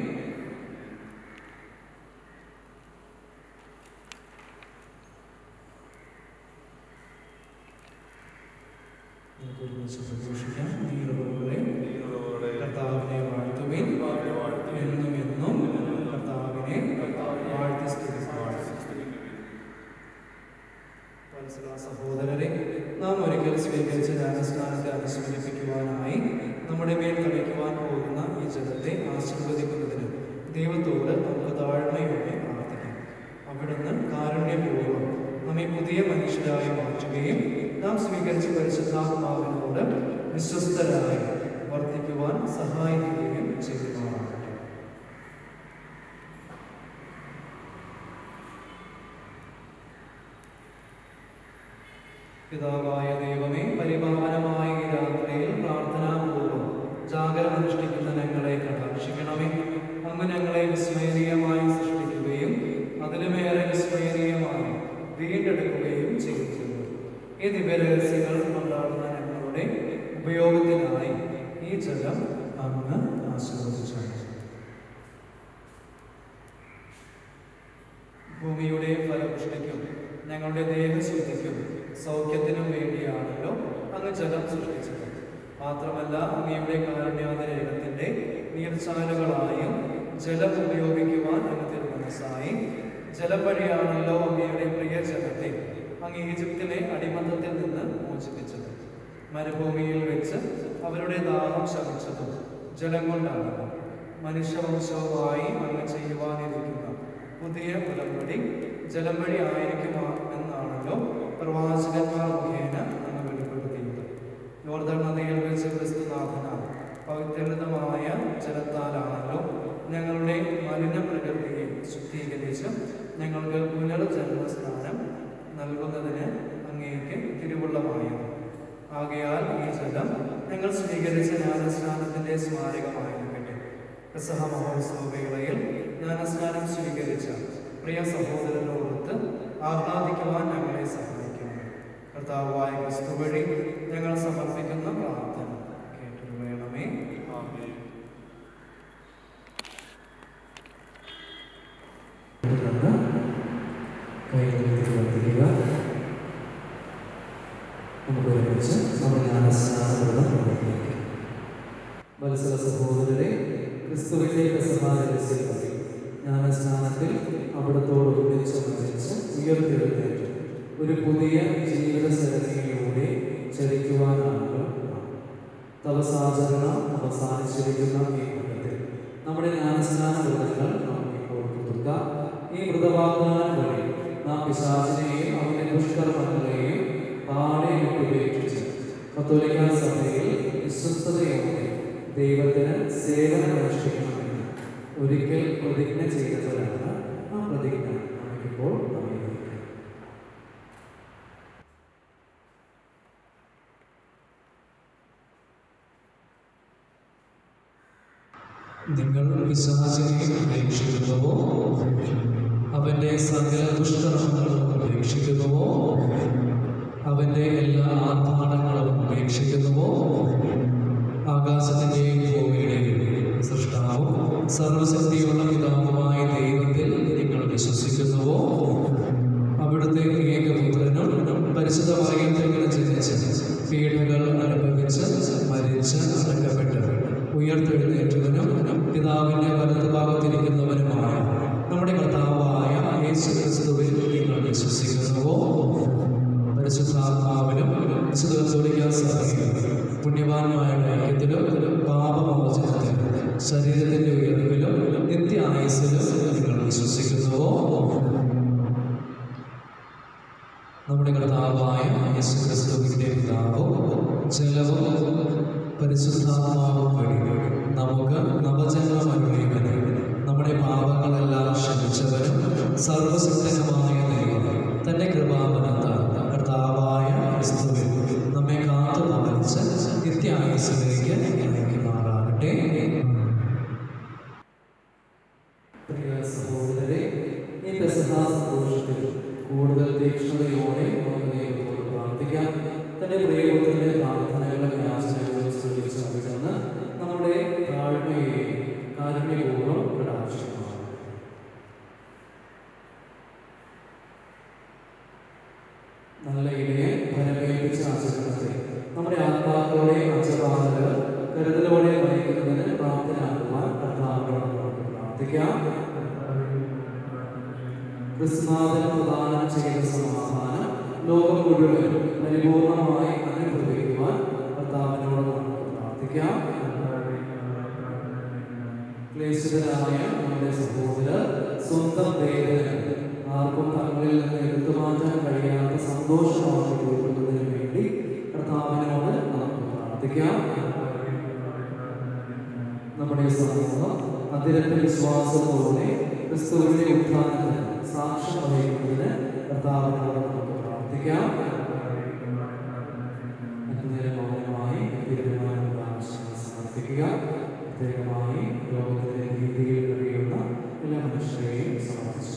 സന്തോഷിക്കാം. കർത്താവിനെ വാഴ്ത്തുവിൻ, എന്നും എന്നും കർത്താവിനെ വാഴ്ത്തി സ്തുതിക്കുവാൻ. സഹോദരരെ, നാം ഒരിക്കൽ സ്വീകരിച്ച ജ്ഞാനസ്നാനത്തെ അനുസ്മരിപ്പിക്കുവാനായി നമ്മുടെ മേൽ തളിക്കുവാൻ പോകുന്ന ഈ ജലത്തെ ആശീർവദിക്കുന്നതിന് ദൈവത്തോട് നമുക്ക് താഴ്മയോടെ പ്രാർത്ഥിക്കാം. അവിടുന്ന് കാരുണ്യപൂർവ്വം നമ്മെ പുതിയ മനുഷ്യരായി മാറ്റുകയും നാം സ്വീകരിച്ച പരിശുദ്ധാത്മാവിനോട് വിശ്വസ്തരായി വർദ്ധിക്കുവാൻ സഹായിക്കുകയും ചെയ്യുന്നതാണ്. പിതാവായ ദൈവമേ, പരിപാവനമായ ഈ രാത്രിയിൽ പ്രാർത്ഥനാപൂർവ്വം ജാഗരമനുഷ്ഠിക്കുന്ന ഞങ്ങളെ കടാക്ഷിക്കണമേ. അങ്ങ് ഞങ്ങളെ വിസ്മരണീയമായി സൃഷ്ടിക്കുകയും അതിലുമേറെ വിസ്മരണീയമായി വീണ്ടെടുക്കുകയും ചെയ്തിട്ടുണ്ട്. ഈ ദിവ്യരഹസ്യങ്ങൾ കൊണ്ടാടുന്ന ഞങ്ങളുടെ ഉപയോഗത്തിനായി ഈ ജലം അങ്ങ് ആശീർവദിച്ചു. ഭൂമിയുടെ ഫലപുഷ്ടിക്കും ഞങ്ങളുടെ ദേഹശുദ്ധിക്കും സൗഖ്യത്തിനും വേണ്ടിയാണല്ലോ അങ്ങ് ജലം സൃഷ്ടിച്ചത്. മാത്രമല്ല, അങ്ങയുടെ കാരുണ്യാതിരേഖത്തിന്റെ നീർച്ചാലുകളായും ജലം ഉപയോഗിക്കുവാൻ അങ്ങ് തിരുമനസ്സായി. ജലം വഴിയാണല്ലോ അങ്ങയുടെ പ്രിയ ജനത്തെ അങ്ങ് ഈജിപ്തിലെ അടിമത്തത്തിൽ നിന്ന് മോചിപ്പിച്ചത്. മരുഭൂമിയിൽ വെച്ച് അവരുടെ ദാഹം ശമിച്ചതും ജലം കൊണ്ടാണ്. മനുഷ്യവംശവുമായി അങ്ങ് ചെയ്യുവാനിരിക്കുന്ന പുതിയ ഉടമ്പടി ജലം വഴി ആയിരിക്കുമെന്നാണല്ലോ പ്രവാചകന്മാർ മുഖേന അങ്ങ് വെളിപ്പെടുത്തിയത്. യോർദാൻ നദിയിൽ വെച്ച് ക്രിസ്തുനാഥനാൽ പവിത്രമായ ജലത്താലാണല്ലോ ഞങ്ങളുടെ മലിന പ്രകൃതിയെ ശുദ്ധീകരിച്ച് ഞങ്ങൾക്ക് പുനർജന്മസ്നാനം നൽകുന്നതിന് അങ്ങേക്ക് തിരുവുള്ളമായത്. ആകയാൽ ഈ ജലം ഞങ്ങൾ സ്വീകരിച്ച ജ്ഞാനസ്നാനത്തിന്റെ സ്മാരകമായിരിക്കട്ടെ. പെസഹ മഹോത്സവ വേളയിൽ ജ്ഞാനസ്നാനം സ്വീകരിച്ച പ്രിയ സഹോദരനോടൊത്ത് ആഹ്ലാദിക്കുവാൻ ഞങ്ങളെ സഹായിക്കുന്നു. കർത്താവായ ക്രിസ്തു വഴി ഞങ്ങൾ സമർപ്പിക്കുന്ന പ്രാർത്ഥന കേട്ടുകൊള്ളണമേ. വത്സല സഹോദരരെ, ക്രിസ്തുവിന്റെ പെസഹാരഹസ്യത്തിൽ ജ്ഞാനസ്നാനത്തിൽ അവിടത്തോട് ഒന്നിച്ച് മരിച്ച് ഉയർത്തെഴുന്നേറ്റ് ഒരു പുതിയ ജീവിതസരണിയിലൂടെ ചലിക്കുവാനാണല്ലോ. തപസാചരണം അവസാനിച്ചിരിക്കുന്ന ഈ ഘട്ടത്തിൽ നമ്മുടെ ജ്ഞാനസ്നാന വ്രതങ്ങൾ നാം ഇപ്പോൾ പുതുക്കാം. ഈ വ്രതവാഗ്ദാനം വഴി നാം പിശാചിനെയും അവന്റെ ദുഷ്കർമ്മങ്ങളെയും പാടെ ഉപേക്ഷിച്ച് കത്തോലിക്ക സഭയിൽ വിശ്വസ്തയോടെ ദൈവത്തിന് സേവനം അനുഷ്ഠിക്കണമെന്ന് ഒരിക്കൽ പ്രതിജ്ഞ ചെയ്തവരാണ്. ആ പ്രതിജ്ഞ നമുക്കിപ്പോൾ അറിയിക്കാം. നിങ്ങൾ പിശാചിനെ ഉപേക്ഷിക്കുന്നുവോ? അവന്റെ സകല ദുഷ്കർമ്മങ്ങളും ഉപേക്ഷിക്കുന്നുവോ? അവന്റെ എല്ലാ ആത്മാനങ്ങളും ഉപേക്ഷിക്കുന്നുവോ? ആകാശത്തിന്റെയും ഭൂമിയുടെയും സൃഷ്ടാവും സർവശക്തിയുള്ള പിതാവുമായ ദൈവത്തിൽ നിങ്ങൾ വിശ്വസിക്കുന്നുവോ? അവിടുത്തെ ഏകപുത്രനും പരിശുദ്ധ മറിയത്തിൽ ജനിച്ച് പീഡകൾ അനുഭവിച്ച് മരിച്ച് അടക്കപ്പെട്ട് ഉയർത്തെഴുന്നേറ്റവനും പിതാവിന്റെ വലതുഭാഗത്തിരിക്കുന്നവനുമായ നമ്മുടെ കർത്താവായ യേശു ക്രിസ്തുവിൽ നിങ്ങൾ വിശ്വസിക്കുന്നുവോ? പരിശുദ്ധാത്മാവിനും വിശുദ്ധ കത്തോലിക്കാ സഭയിലും പുണ്യവാന്മായ ഐക്യത്തിലും പാപമോചനത്തിലും ശരീരത്തിന്റെ ഉയർപ്പിലും നിത്യ ആയുസ്സിലും നിങ്ങൾ വിശ്വസിക്കുന്നുവോ? നമ്മുടെ കർത്താവായ യേശു ക്രിസ്തുവിന്റെ പിതാവും ജലവും പരിശുദ്ധാത്മാവും വഴി നമുക്ക് നവജന്മം അനുഭവിക്കുന്നു. നമ്മുടെ പാപങ്ങളെല്ലാം ക്ഷമിച്ചവരും സർവശക്തനുമായ ദൈവം തന്റെ കൃപാവനത്താൽ കർത്താവായ ക്രിസ്തുവിൽ നമ്മെ കാത്തു പാലിച്ച് നിത്യായുസ്സിലേക്ക് നയിക്കുമാറാകട്ടെ. തന്റെ പ്രിയപുത്രന്റെ പ്രാർത്ഥനകളും യാചനകളും ശ്രദ്ധിച്ച് അവിടുന്ന് നമ്മുടെ താഴ്മയെ കാരുണ്യപൂർവ്വം കടാക്ഷിക്കുന്നു. നല്ല ഇടയെ ഫലമേൽപ്പിച്ച ആചരണത്തെ നമ്മുടെ ആത്മാക്കളുടെ അച്ചപാതകൾ കരുതലോടെ നയിക്കുന്നതിന് പ്രാപ്തനാകുവാൻ കർത്താവിനോട് നമുക്ക് പ്രാർത്ഥിക്കാം. ക്രിസ്തുനാഥൻ പ്രദാനം ചെയ്ത സമാധാനം ലോകം മുഴുവൻ പരിപൂർണമായി അനുഭവിക്കുവാൻ കർത്താവിനോട് നമുക്ക് പ്രാർത്ഥിക്കാം. ക്ലേശിതരായ നമ്മുടെ സഹോദരർ സ്വന്തം വേദന ആർക്കും തങ്ങളിൽ നിന്ന് എടുത്തുമാറ്റാൻ കഴിയാത്ത സന്തോഷമാക്കി തീർക്കുന്നതിന് വേണ്ടി കർത്താവിനോട് നമുക്ക് പ്രാർത്ഥിക്കാം. നമ്മുടെ സമൂഹം അതിരറ്റ വിശ്വാസത്തോടെ ക്രിസ്തുവിന്റെ ഉത്ഥാനത്തിന് സാക്ഷ്യം വഹിക്കുന്നതിന് കർത്താവിനോട് നമുക്ക് പ്രാർത്ഥിക്കാം. മൗനമായി സമർപ്പിക്കുക. പ്രത്യേകമായി ലോകത്തിന്റെ രീതിയിൽ കഴിയുന്ന എല്ലാ മനുഷ്യരെയും സമർപ്പിച്ചു.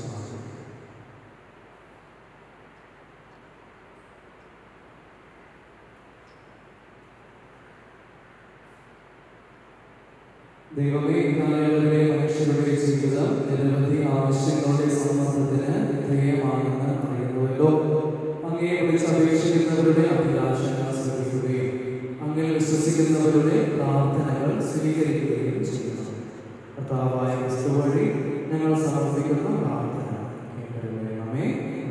ദൈവമേ, ഇക്കാലയളവിലെ മനുഷ്യരുടെ ജീവിതം നിരവധി ആവശ്യങ്ങളുടെ സമ്മർദ്ദത്തിന് വിധേയമാണെന്ന് അറിയുന്നുവല്ലോ. അങ്ങയെ വിളിച്ചപേക്ഷിക്കുന്നവരുടെ അഭിലാഷങ്ങൾ ശ്രദ്ധിക്കുകയും അങ്ങനെ വിശ്വസിക്കുന്നവരുടെ പ്രാർത്ഥനകൾ സ്വീകരിക്കുകയും ചെയ്യുന്നു. കർത്താവായ ക്രിസ്തു വഴി ഞങ്ങൾ സമർപ്പിക്കുന്ന പ്രാർത്ഥന കേട്ടരുളണമേ.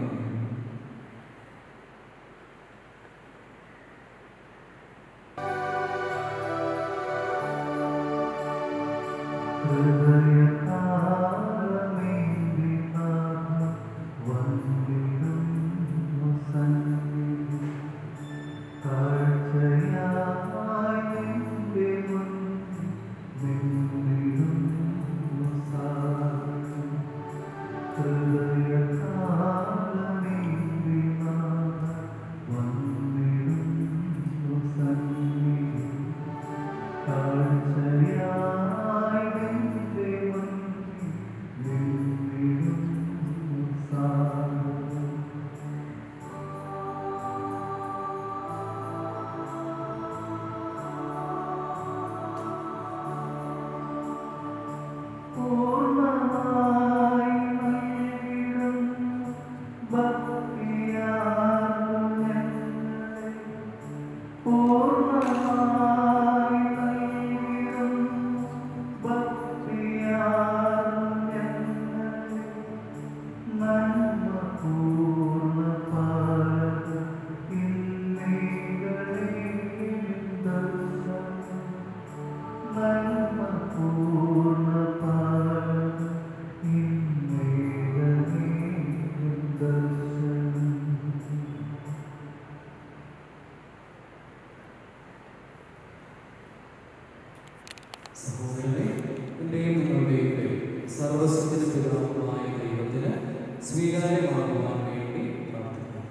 സഹോദരനെ, എന്റെയും നിങ്ങളുടെയും സർവസ്വത്തിന് പിതാവുമായ ദൈവത്തിന് സ്വീകാര്യമാകുവാൻ വേണ്ടി പ്രാർത്ഥിക്കാം.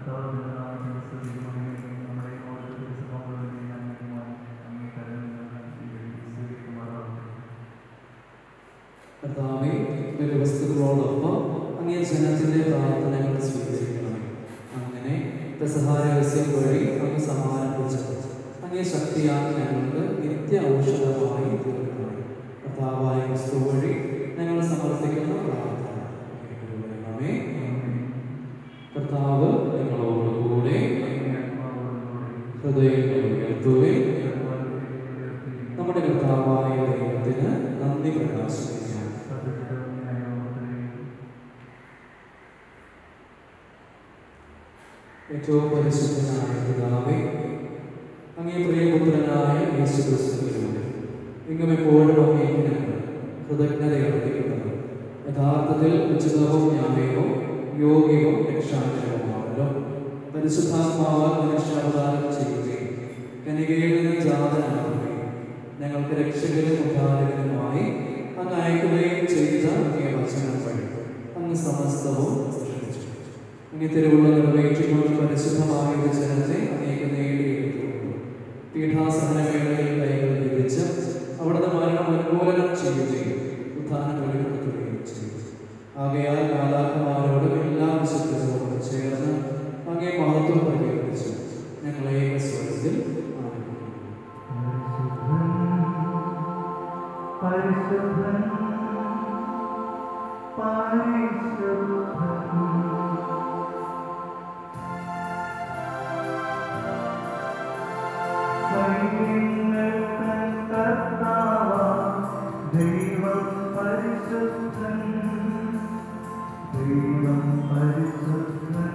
കർത്താവേ, ഒരു വസ്തുക്കളോടൊപ്പം അങ്ങേ ജനത്തിന്റെ പ്രാർത്ഥനകൾ സ്വീകരിക്കണമേ. അങ്ങനെ രഹസ്യം വഴി അങ്ങ് സമാരംഭിച്ചത് അങ്ങേ ശക്തിയാൽ ഞങ്ങൾക്ക് നിത്യ ഔഷധമായി തീർക്കണമേ. കർത്താവായ ക്രിസ്തു വഴി ഞങ്ങൾ സമർപ്പിക്കുന്ന പ്രാർത്ഥന കേൾക്കണമേ. കർത്താവ് നിങ്ങളോടുകൂടെ ഹൃദയങ്ങൾ ഉയർത്തുകയും നമ്മുടെ കർത്താവായ ദൈവത്തിന് നന്ദി പ്രകാശിപ്പിക്കാം. ഏറ്റവും പരിശുദ്ധനായ പിതാവേ, അങ്ങേ പ്രിയപുത്രനായ യേശുക്രിസ്തുവിലൂടെ ഇങ്ങനെ എപ്പോഴും അങ്ങേക്ക് ഞങ്ങൾ കൃതജ്ഞതയർപ്പിക്കുന്നത് യഥാർത്ഥത്തിൽ ഉചിതവും ന്യായവും യോഗ്യവും രക്ഷാകരവുമാണല്ലോ. പരിശുദ്ധാത്മാവാൽ മനുഷ്യാവതാരം ചെയ്യുകയും കനികയിൽ നിന്ന് ജാതനാകുകയും ഞങ്ങൾക്ക് രക്ഷകനും ഉദ്ധാരകനുമായി അങ്ങ് അയക്കുകയും ചെയ്ത അങ്ങേ വചനം വഴി അങ്ങ് സമസ്തവും സൃഷ്ടിച്ചു. അങ്ങ് തിരുവുള്ള നിറവേറ്റിക്കൊണ്ട് പരിശുദ്ധമായ ജനത്തെ അങ്ങേക്ക് നേടിയെടുത്തുകൊണ്ട് പീഠാസനവേളയിൽ കൈകൾ വിരിച്ച് അവിടുന്ന് മരണം ഉന്മൂലനം ചെയ്യുകയും ഉത്ഥാനം വെളിപ്പെടുത്തുകയും ചെയ്തു. ആകയാൽ മാലാഖമാരോടും എല്ലാ വിശുദ്ധരോടും ചേർന്ന് അങ്ങേ മഹത്വം പ്രകീർത്തിച്ചു ഞങ്ങളെ പരിശുദ്ധൻ പരിശുദ്ധൻ സൈന്യങ്ങൾ തൻ കർത്താവാം ദൈവം പരിശുദ്ധൻ ദൈവം പരിശുദ്ധൻ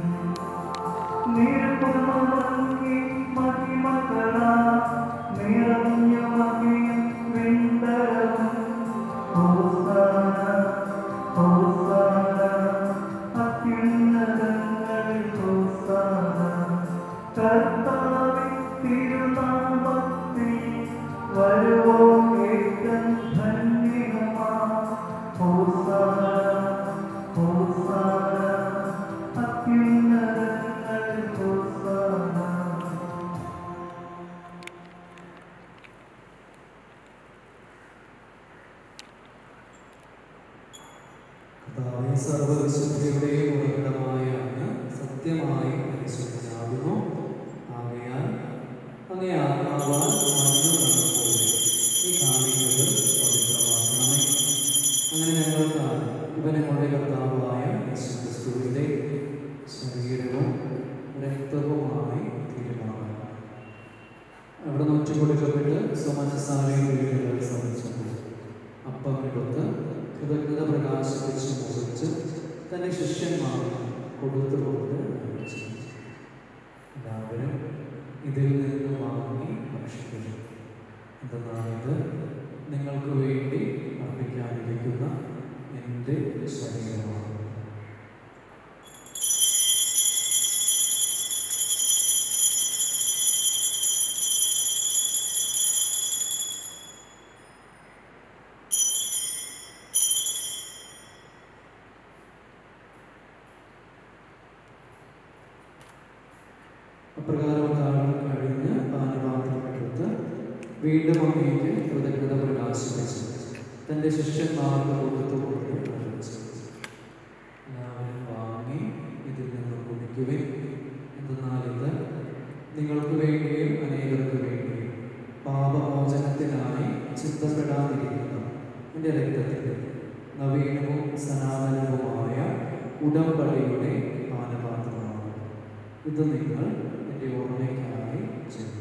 നിരപ്പുറമങ്ങി മഹിമകളാ നിറഞ്ഞ മഹിയും വിണ്ടലവും ഹോസാന ഹോസാന അത്യുന്നതങ്ങളിൽ ഹോസാന കർത്താവിൻ തിരുനാമത്തിൽ വരുവോകേറ്റം ധന്യമാ ഹോസാന ഹോസാന അത്യുന്നതങ്ങളിൽ ഹോസാന. കർത്താവേ, സർവ്വവിശുദ്ധിയുടെയും ഉറവിടമായ അങ്ങ് സത്യമായി പരിശുദ്ധനാകുന്നു. ആകയാൽ അങ്ങേ ആത്മാവാൽ മഞ്ഞുപോലെ ഈ കാണിക്കുന്നത് പവിത്രമാക്കണമേ. അങ്ങനെ ഞങ്ങൾക്ക് ഇവനുമുള്ള കർത്താവായ യേശുക്രിസ്തുവിന്റെ ശരീരവും രക്തവുമായി തീരുമാനം. അവിടെ നൊറ്റു കൊടുക്കപ്പെട്ട് സ്വമനസാലയും വീടുകൾ സമർപ്പിച്ചു അപ്പം എടുത്ത് കൃതജ്ഞത പ്രകാശിപ്പിച്ച് മുറിച്ച് തന്റെ ശിഷ്യന്മാർക്ക് കൊടുത്തുകൊണ്ട് അറിയിച്ചു, എല്ലാവരും ഇതിൽ നിന്ന് വാങ്ങി ഭക്ഷിക്കുന്നു. എന്തെന്നാൽ ഇത് നിങ്ങൾക്ക് വേണ്ടി അർപ്പിക്കാനിരിക്കുന്ന എൻ്റെ ശരീരമാണ്. അപ്രകാരം താഴെ കഴിഞ്ഞ് പാനപാത്രമെടുത്ത് വീണ്ടും അങ്ങേക്ക് കൃതജ്ഞത പ്രകാശിപ്പിച്ചു തൻ്റെ ശിഷ്യന്മാർക്ക് കൊടുത്തുകൊണ്ട് അറിയിച്ചു, എല്ലാവരും വാങ്ങി ഇതിൽ നിന്ന് കുടിക്കുവിൻ. എന്തെന്നാൽ ഇത് നിങ്ങൾക്ക് വേണ്ടിയും അനേകർക്ക് വേണ്ടിയും പാപമോചനത്തിനായി ചിന്തപ്പെടാതിരിക്കുന്ന എൻ്റെ രക്തത്തിൻ്റെ നവീനവും സനാതനവുമായ ഉടമ്പടിയുടെ പാനപാത്രമാണ്. ഇത് നിങ്ങൾ എൻ്റെ ഓർമ്മയ്ക്കായി ചെയ്തു.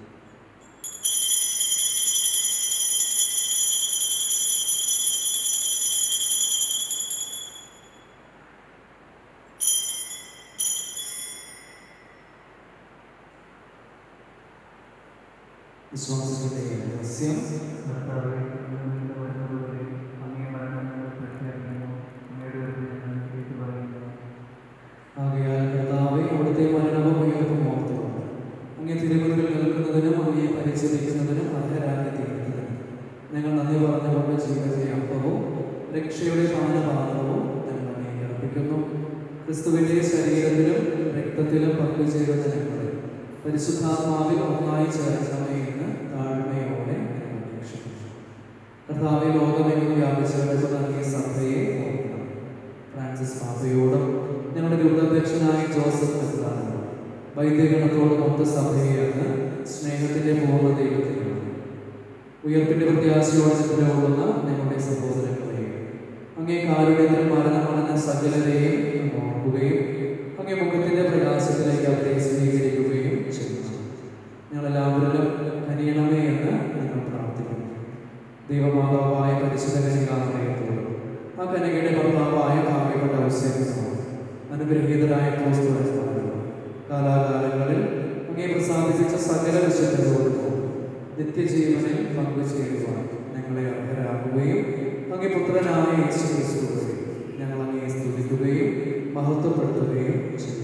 വിശ്വാസത്തിന്റെ രഹസ്യം. കർത്താവേ, അങ്ങ് വരുന്നതുവരെ അങ്ങേ മരണം ഞങ്ങൾ പ്രഖ്യാപിക്കുന്നു, അങ്ങയുടെ ഉയർപ്പ് ഞങ്ങൾ ഏറ്റുപറയുന്നു. ആകയാൽ കർത്താവേ, അവിടുത്തെ മരണവും ഉയർപ്പും ഓർത്തുകൊണ്ട് അങ്ങേ തിരുമുമ്പിൽ നിൽക്കുന്നതിനും അങ്ങയെ പരിചരിക്കുന്നതിനും അർഹരാക്കി തീർന്നതിനും ഞങ്ങൾ നന്ദി പറഞ്ഞുകൊണ്ട് ജീവിതത്തിലെ അപ്പവും രക്ഷയുടെ പാനപാത്രവും ഞങ്ങൾ അങ്ങേക്ക് അർപ്പിക്കുന്നു. ക്രിസ്തുവിന്റെ ശരീരത്തിലും രക്തത്തിലും പങ്കുചേരുന്ന ഞങ്ങളെ പരിശുദ്ധാത്മാവിൽ ഒന്നായി ചേർക്കണമേ എന്ന് താഴ്മയോടെ ഞങ്ങൾ അപേക്ഷിക്കുന്നു. കർത്താവേ, ലോകമെങ്ങും വ്യാപിച്ചു കിടക്കുന്ന അങ്ങേ സഭയെ ഓർക്കണം. ഫ്രാൻസിസ് പാപ്പയോടും ഞങ്ങളുടെ രൂപാധ്യക്ഷനായ ജോസഫ് മെത്രാനോടും വൈദ്യഗണത്തോടും ഒത്ത സഭയെ അങ്ങ് സ്നേഹത്തിന്റെ പൂർണ്ണതയിലെത്തിക്കണം. ഉയർപ്പിന്റെ പ്രത്യാശയോടെ നിദ്രകൊള്ളുന്ന ഞങ്ങളുടെ സഹോദരങ്ങളെയും അങ്ങേ കാരുണ്യത്തിൽ മരണമടഞ്ഞ സകലരെയും ഓർക്കുകയും അങ്ങേ മുഖത്തിന്റെ പ്രകാശത്തിലേക്ക് അവരെ സ്വീകരിക്കുകയും ചെയ്യുന്നു. ഞങ്ങളെല്ലാവരിലും കനിയണമേ എന്ന് ഞങ്ങൾ പ്രാർത്ഥിക്കുന്നു. ദൈവമാതാവായ പരിശുദ്ധ കന്യകാമറിയത്തോടും ആ കന്യകയുടെ ഭർത്താവായ ഭാഗ്യപ്പെട്ട ഔസേപ്പിനോടും അനുഗ്രഹീതരായ അപ്പോസ്തലന്മാരോടും കാലാകാലങ്ങളിൽ അങ്ങേ പ്രസാദിപ്പിച്ച സകല വിശുദ്ധരോടും നിത്യജീവനിൽ പങ്കുചേരുവാൻ ഞങ്ങളെ അർഹരാകുകയും അങ്ങേ പുത്രനായ യേശുക്രിസ്തു വഴി ഞങ്ങൾ അങ്ങയെ സ്തുതിക്കുകയും മഹത്വപ്പെടുത്തുകയും ചെയ്യുന്നു.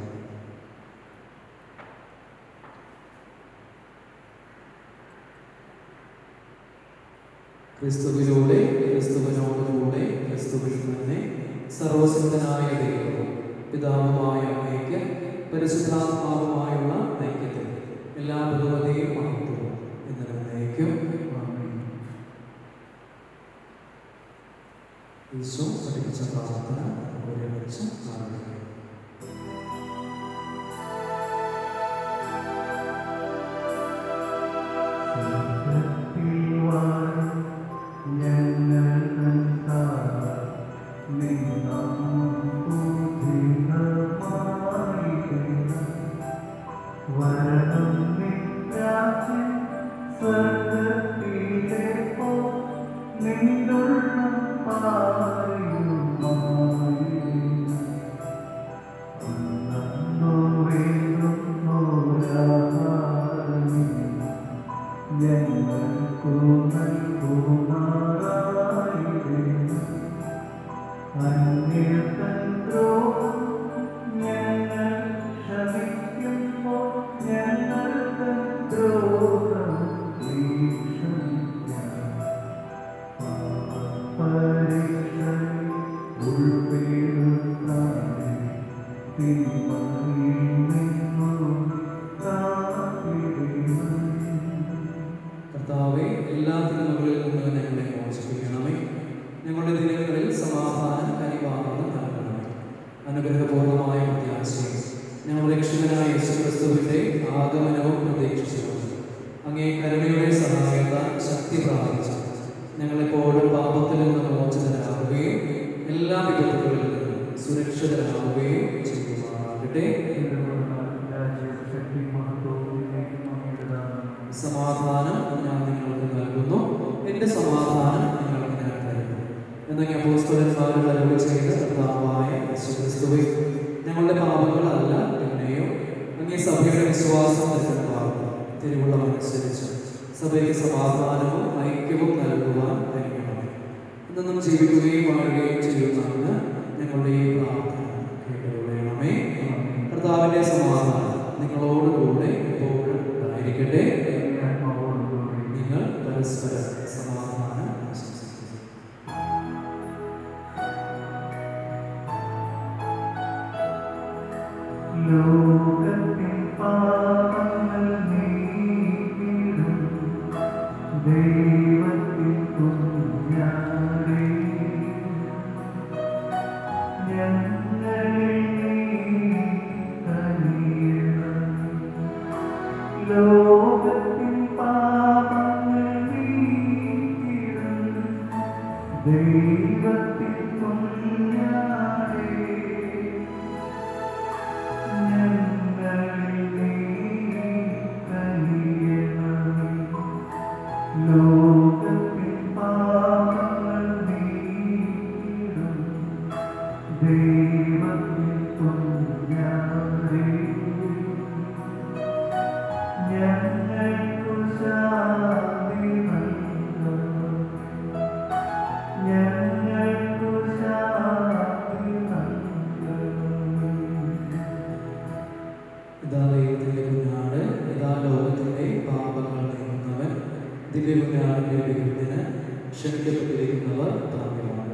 ക്രിസ്തുവിലൂടെ, ക്രിസ്തുവിനോടുകൂടെ, ക്രിസ്തുവിൽ തന്നെ സർവശക്തനായ ദൈവവും പിതാവുമായ അങ്ങേക്ക് പരിശുദ്ധാത്മാവുമായുള്ള ഐക്യത്തിൽ എല്ലാ ബഹുമതിയും മഹത്വവും എന്നേക്കും ആമേൻ. ഈശോ പഠിപ്പിച്ച പ്രാർത്ഥന ഒരുമിച്ച് ആരംഭിക്കും. സത്യത്തിൽ രക്ഷകനായ യേശുക്രിസ്തുവിന്റെ ആഗമനവും പ്രതീക്ഷിച്ചുകൊണ്ട് അങ്ങേ കരുണയുടെ സഹായത ശക്തി പ്രാപിച്ചു ഞങ്ങളെപ്പോഴും പാപത്തിൽ നിന്ന് മോചിതരാകുകയും എല്ലാ വിപത്തുകളിൽ നിന്നും സുരക്ഷിതരാകുകയും ചെയ്യുമാറാകട്ടെ. സമാധാനം ഞാൻ നിങ്ങൾക്ക് നൽകുന്നു, എൻ്റെ സമാധാനം നിങ്ങൾക്ക് ഞാൻ തരുന്നു എന്നങ്ങ് അപ്പോസ്തലന്മാരോട് അരുളി ചെയ്ത കർത്താവായ യേശുക്രിസ്തുവേ, ഞങ്ങളുടെ പാപങ്ങളല്ല പിന്നെയോ അങ്ങേ സഭയുടെ വിശ്വാസം നിലനിർത്താറുണ്ട് തിരുവുള്ളമനുസരിച്ച് സഭയ്ക്ക് സമാധാനവും ഐക്യവും നൽകുവാൻ കഴിയണം. ഇതൊന്നും ജീവിക്കുകയും വാഴുകയും ചെയ്യുന്നതാണ് ഞങ്ങളുടെ ഈ പ്രാർത്ഥന കേട്ടുകൊള്ളണമേ. കർത്താവിൻ്റെ സമാധാനം നിങ്ങളോടുകൂടെ എപ്പോഴും ഉണ്ടായിരിക്കട്ടെ. നിങ്ങൾ പരസ്പരം സമാധാനം ആശംസിക്കുന്നു. ലോകത്തിൻ പാപങ്ങൾ നീക്കിടും ദൈവത്തിൻ കുഞ്ഞാടേ, ഞങ്ങളിൽ നീ കനിയണം. ലോകത്തിൻ പാപങ്ങൾ നീക്കിടും ദൈവത്തിൻ കുഞ്ഞാടേ, ലോകത്തിൻ പാപങ്ങൾ നീക്കിടും ദൈവത്തിൻ കുഞ്ഞാടേ, ഞങ്ങൾക്കു ശാന്തി നൽകണം, ഞങ്ങൾക്കു ശാന്തി നൽകണം. ഇതാ ദൈവത്തിൻ്റെ കുഞ്ഞാട്, ഇതാ ലോകത്തിൻ്റെ പാപങ്ങൾ നീങ്ങുന്നവൻ, ദിവ്യകുഞ്ഞാടിൻ്റെ വിരുദ്ധന് ക്ഷണിക്കപ്പെട്ടിരിക്കുന്നവർ ഭാഗ്യമാണ്.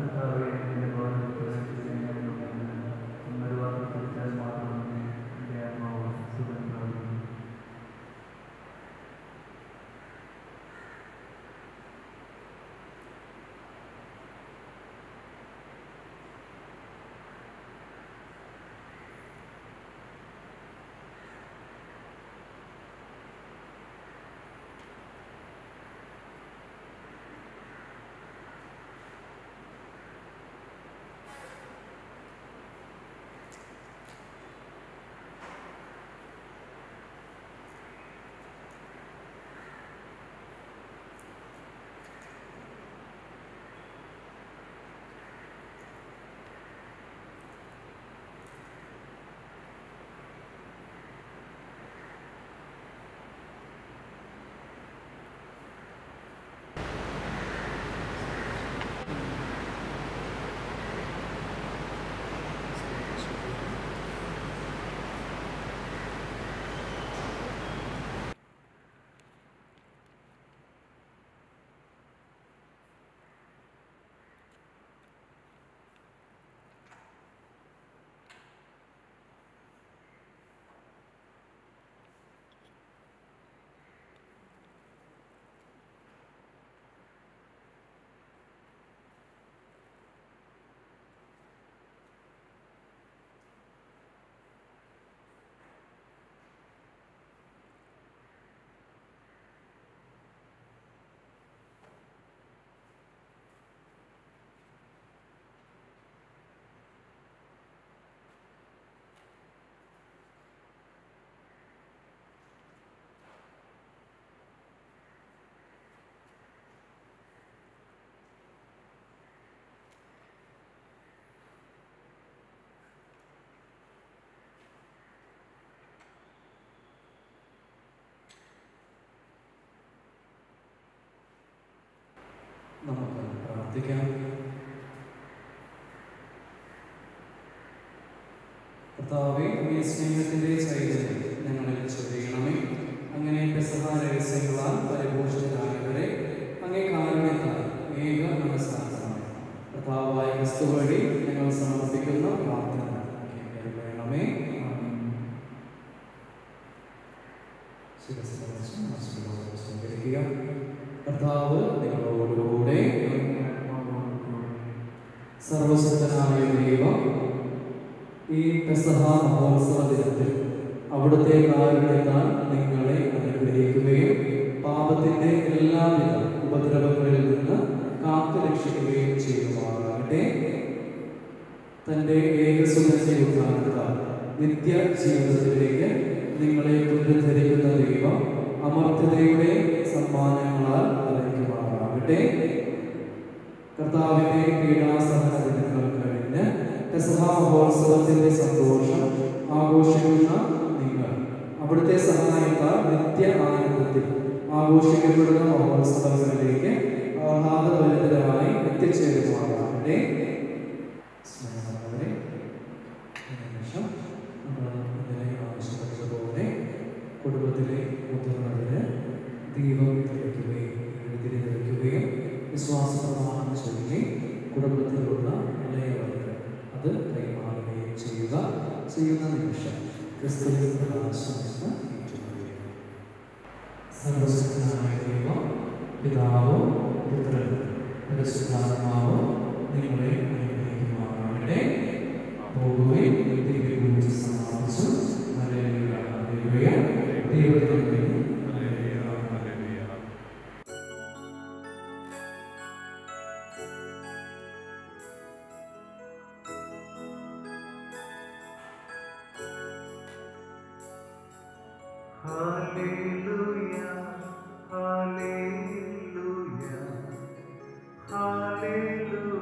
നമുക്ക് പ്രാർത്ഥിക്കാം. കർത്താവേ, അങ്ങേ സ്നേഹത്തിൻ്റെ ചൈതന്യം ഞങ്ങളിൽ ചൊരിയണമേ. അങ്ങനെ പെസഹ രഹസ്യങ്ങളാൽ പരിപോഷിതരായവരെ അങ്ങേ കാരുണ്യത്താൽ ഏക മനസ്സാക്കണം. കർത്താവായ ക്രിസ്തു വഴി ഞങ്ങൾ സമർപ്പിക്കുന്ന പ്രാർത്ഥന കേൾക്കണമേ. സ്വീകരിക്കുക. കർത്താവ് നിങ്ങളോടുകൂടെ. സർവശക്തനായ ദൈവം ഈ പെസഹ മഹോത്സവ ദിനത്തിൽ അവിടുത്തെ കാരുണ്യത്താൽ നിങ്ങളെ അനുഗ്രഹിക്കുകയും പാപത്തിന്റെ എല്ലാവിധ ഉപദ്രവങ്ങളിൽ നിന്ന് കാത്തു രക്ഷിക്കുകയും ചെയ്യുമാറാകട്ടെ. തൻ്റെ ഏകസുഖത്തെ ഉദ്ധാനത്താൽ നിത്യ ജീവിതത്തിലേക്ക് നിങ്ങളെ പുനരുദ്ധരിക്കുന്ന ദൈവം അമർത്യതയുടെ സമ്മാനങ്ങളാൽ നിറയ്ക്കുമാറാകട്ടെ. കർത്താവിന്റെ പീഡാസഹന ദിനങ്ങൾ കഴിഞ്ഞ് പെസഹ മഹോത്സവത്തിന്റെ സന്തോഷം ആഘോഷിക്കുന്ന നിങ്ങൾ അവിടുത്തെ സഹായത്താൽ നിത്യ ആനന്ദത്തിൽ ആഘോഷിക്കപ്പെടുന്ന മഹോത്സവങ്ങളിലേക്ക് ആഹ്ലാദഭരിതരായി എത്തിച്ചേരുമാറാകട്ടെ. ആവശ്യപ്പെട്ടതുപോലെ കുടുംബത്തിലെ മുതിർന്നവര് ദീപം തെളിക്കുകയും എഴുതിരി തെളിക്കുകയും വിശ്വാസ പ്രമാണം ചൊല്ലി കുടുംബത്തിലുള്ള ഇളയവർക്ക് അത് കൈമാറുകയും ചെയ്യുന്ന നിമിഷം ക്രിസ്തുവിൻ പ്രകാശമെന്ന് ഏറ്റുപറയുക. സർവശക്തനായ ദൈവം പിതാവും പുത്രനും പരിശുദ്ധാത്മാവും നിങ്ങളെ അനുഗ്രഹിക്കുമാറാകട്ടെ. പോകുകയും ദിവ്യപൂജ സമാപിച്ചു. Hallelujah, hallelujah. ദൈവത്തിന് വേണ്ടി Hallelujah, hallelujah, hallelujah.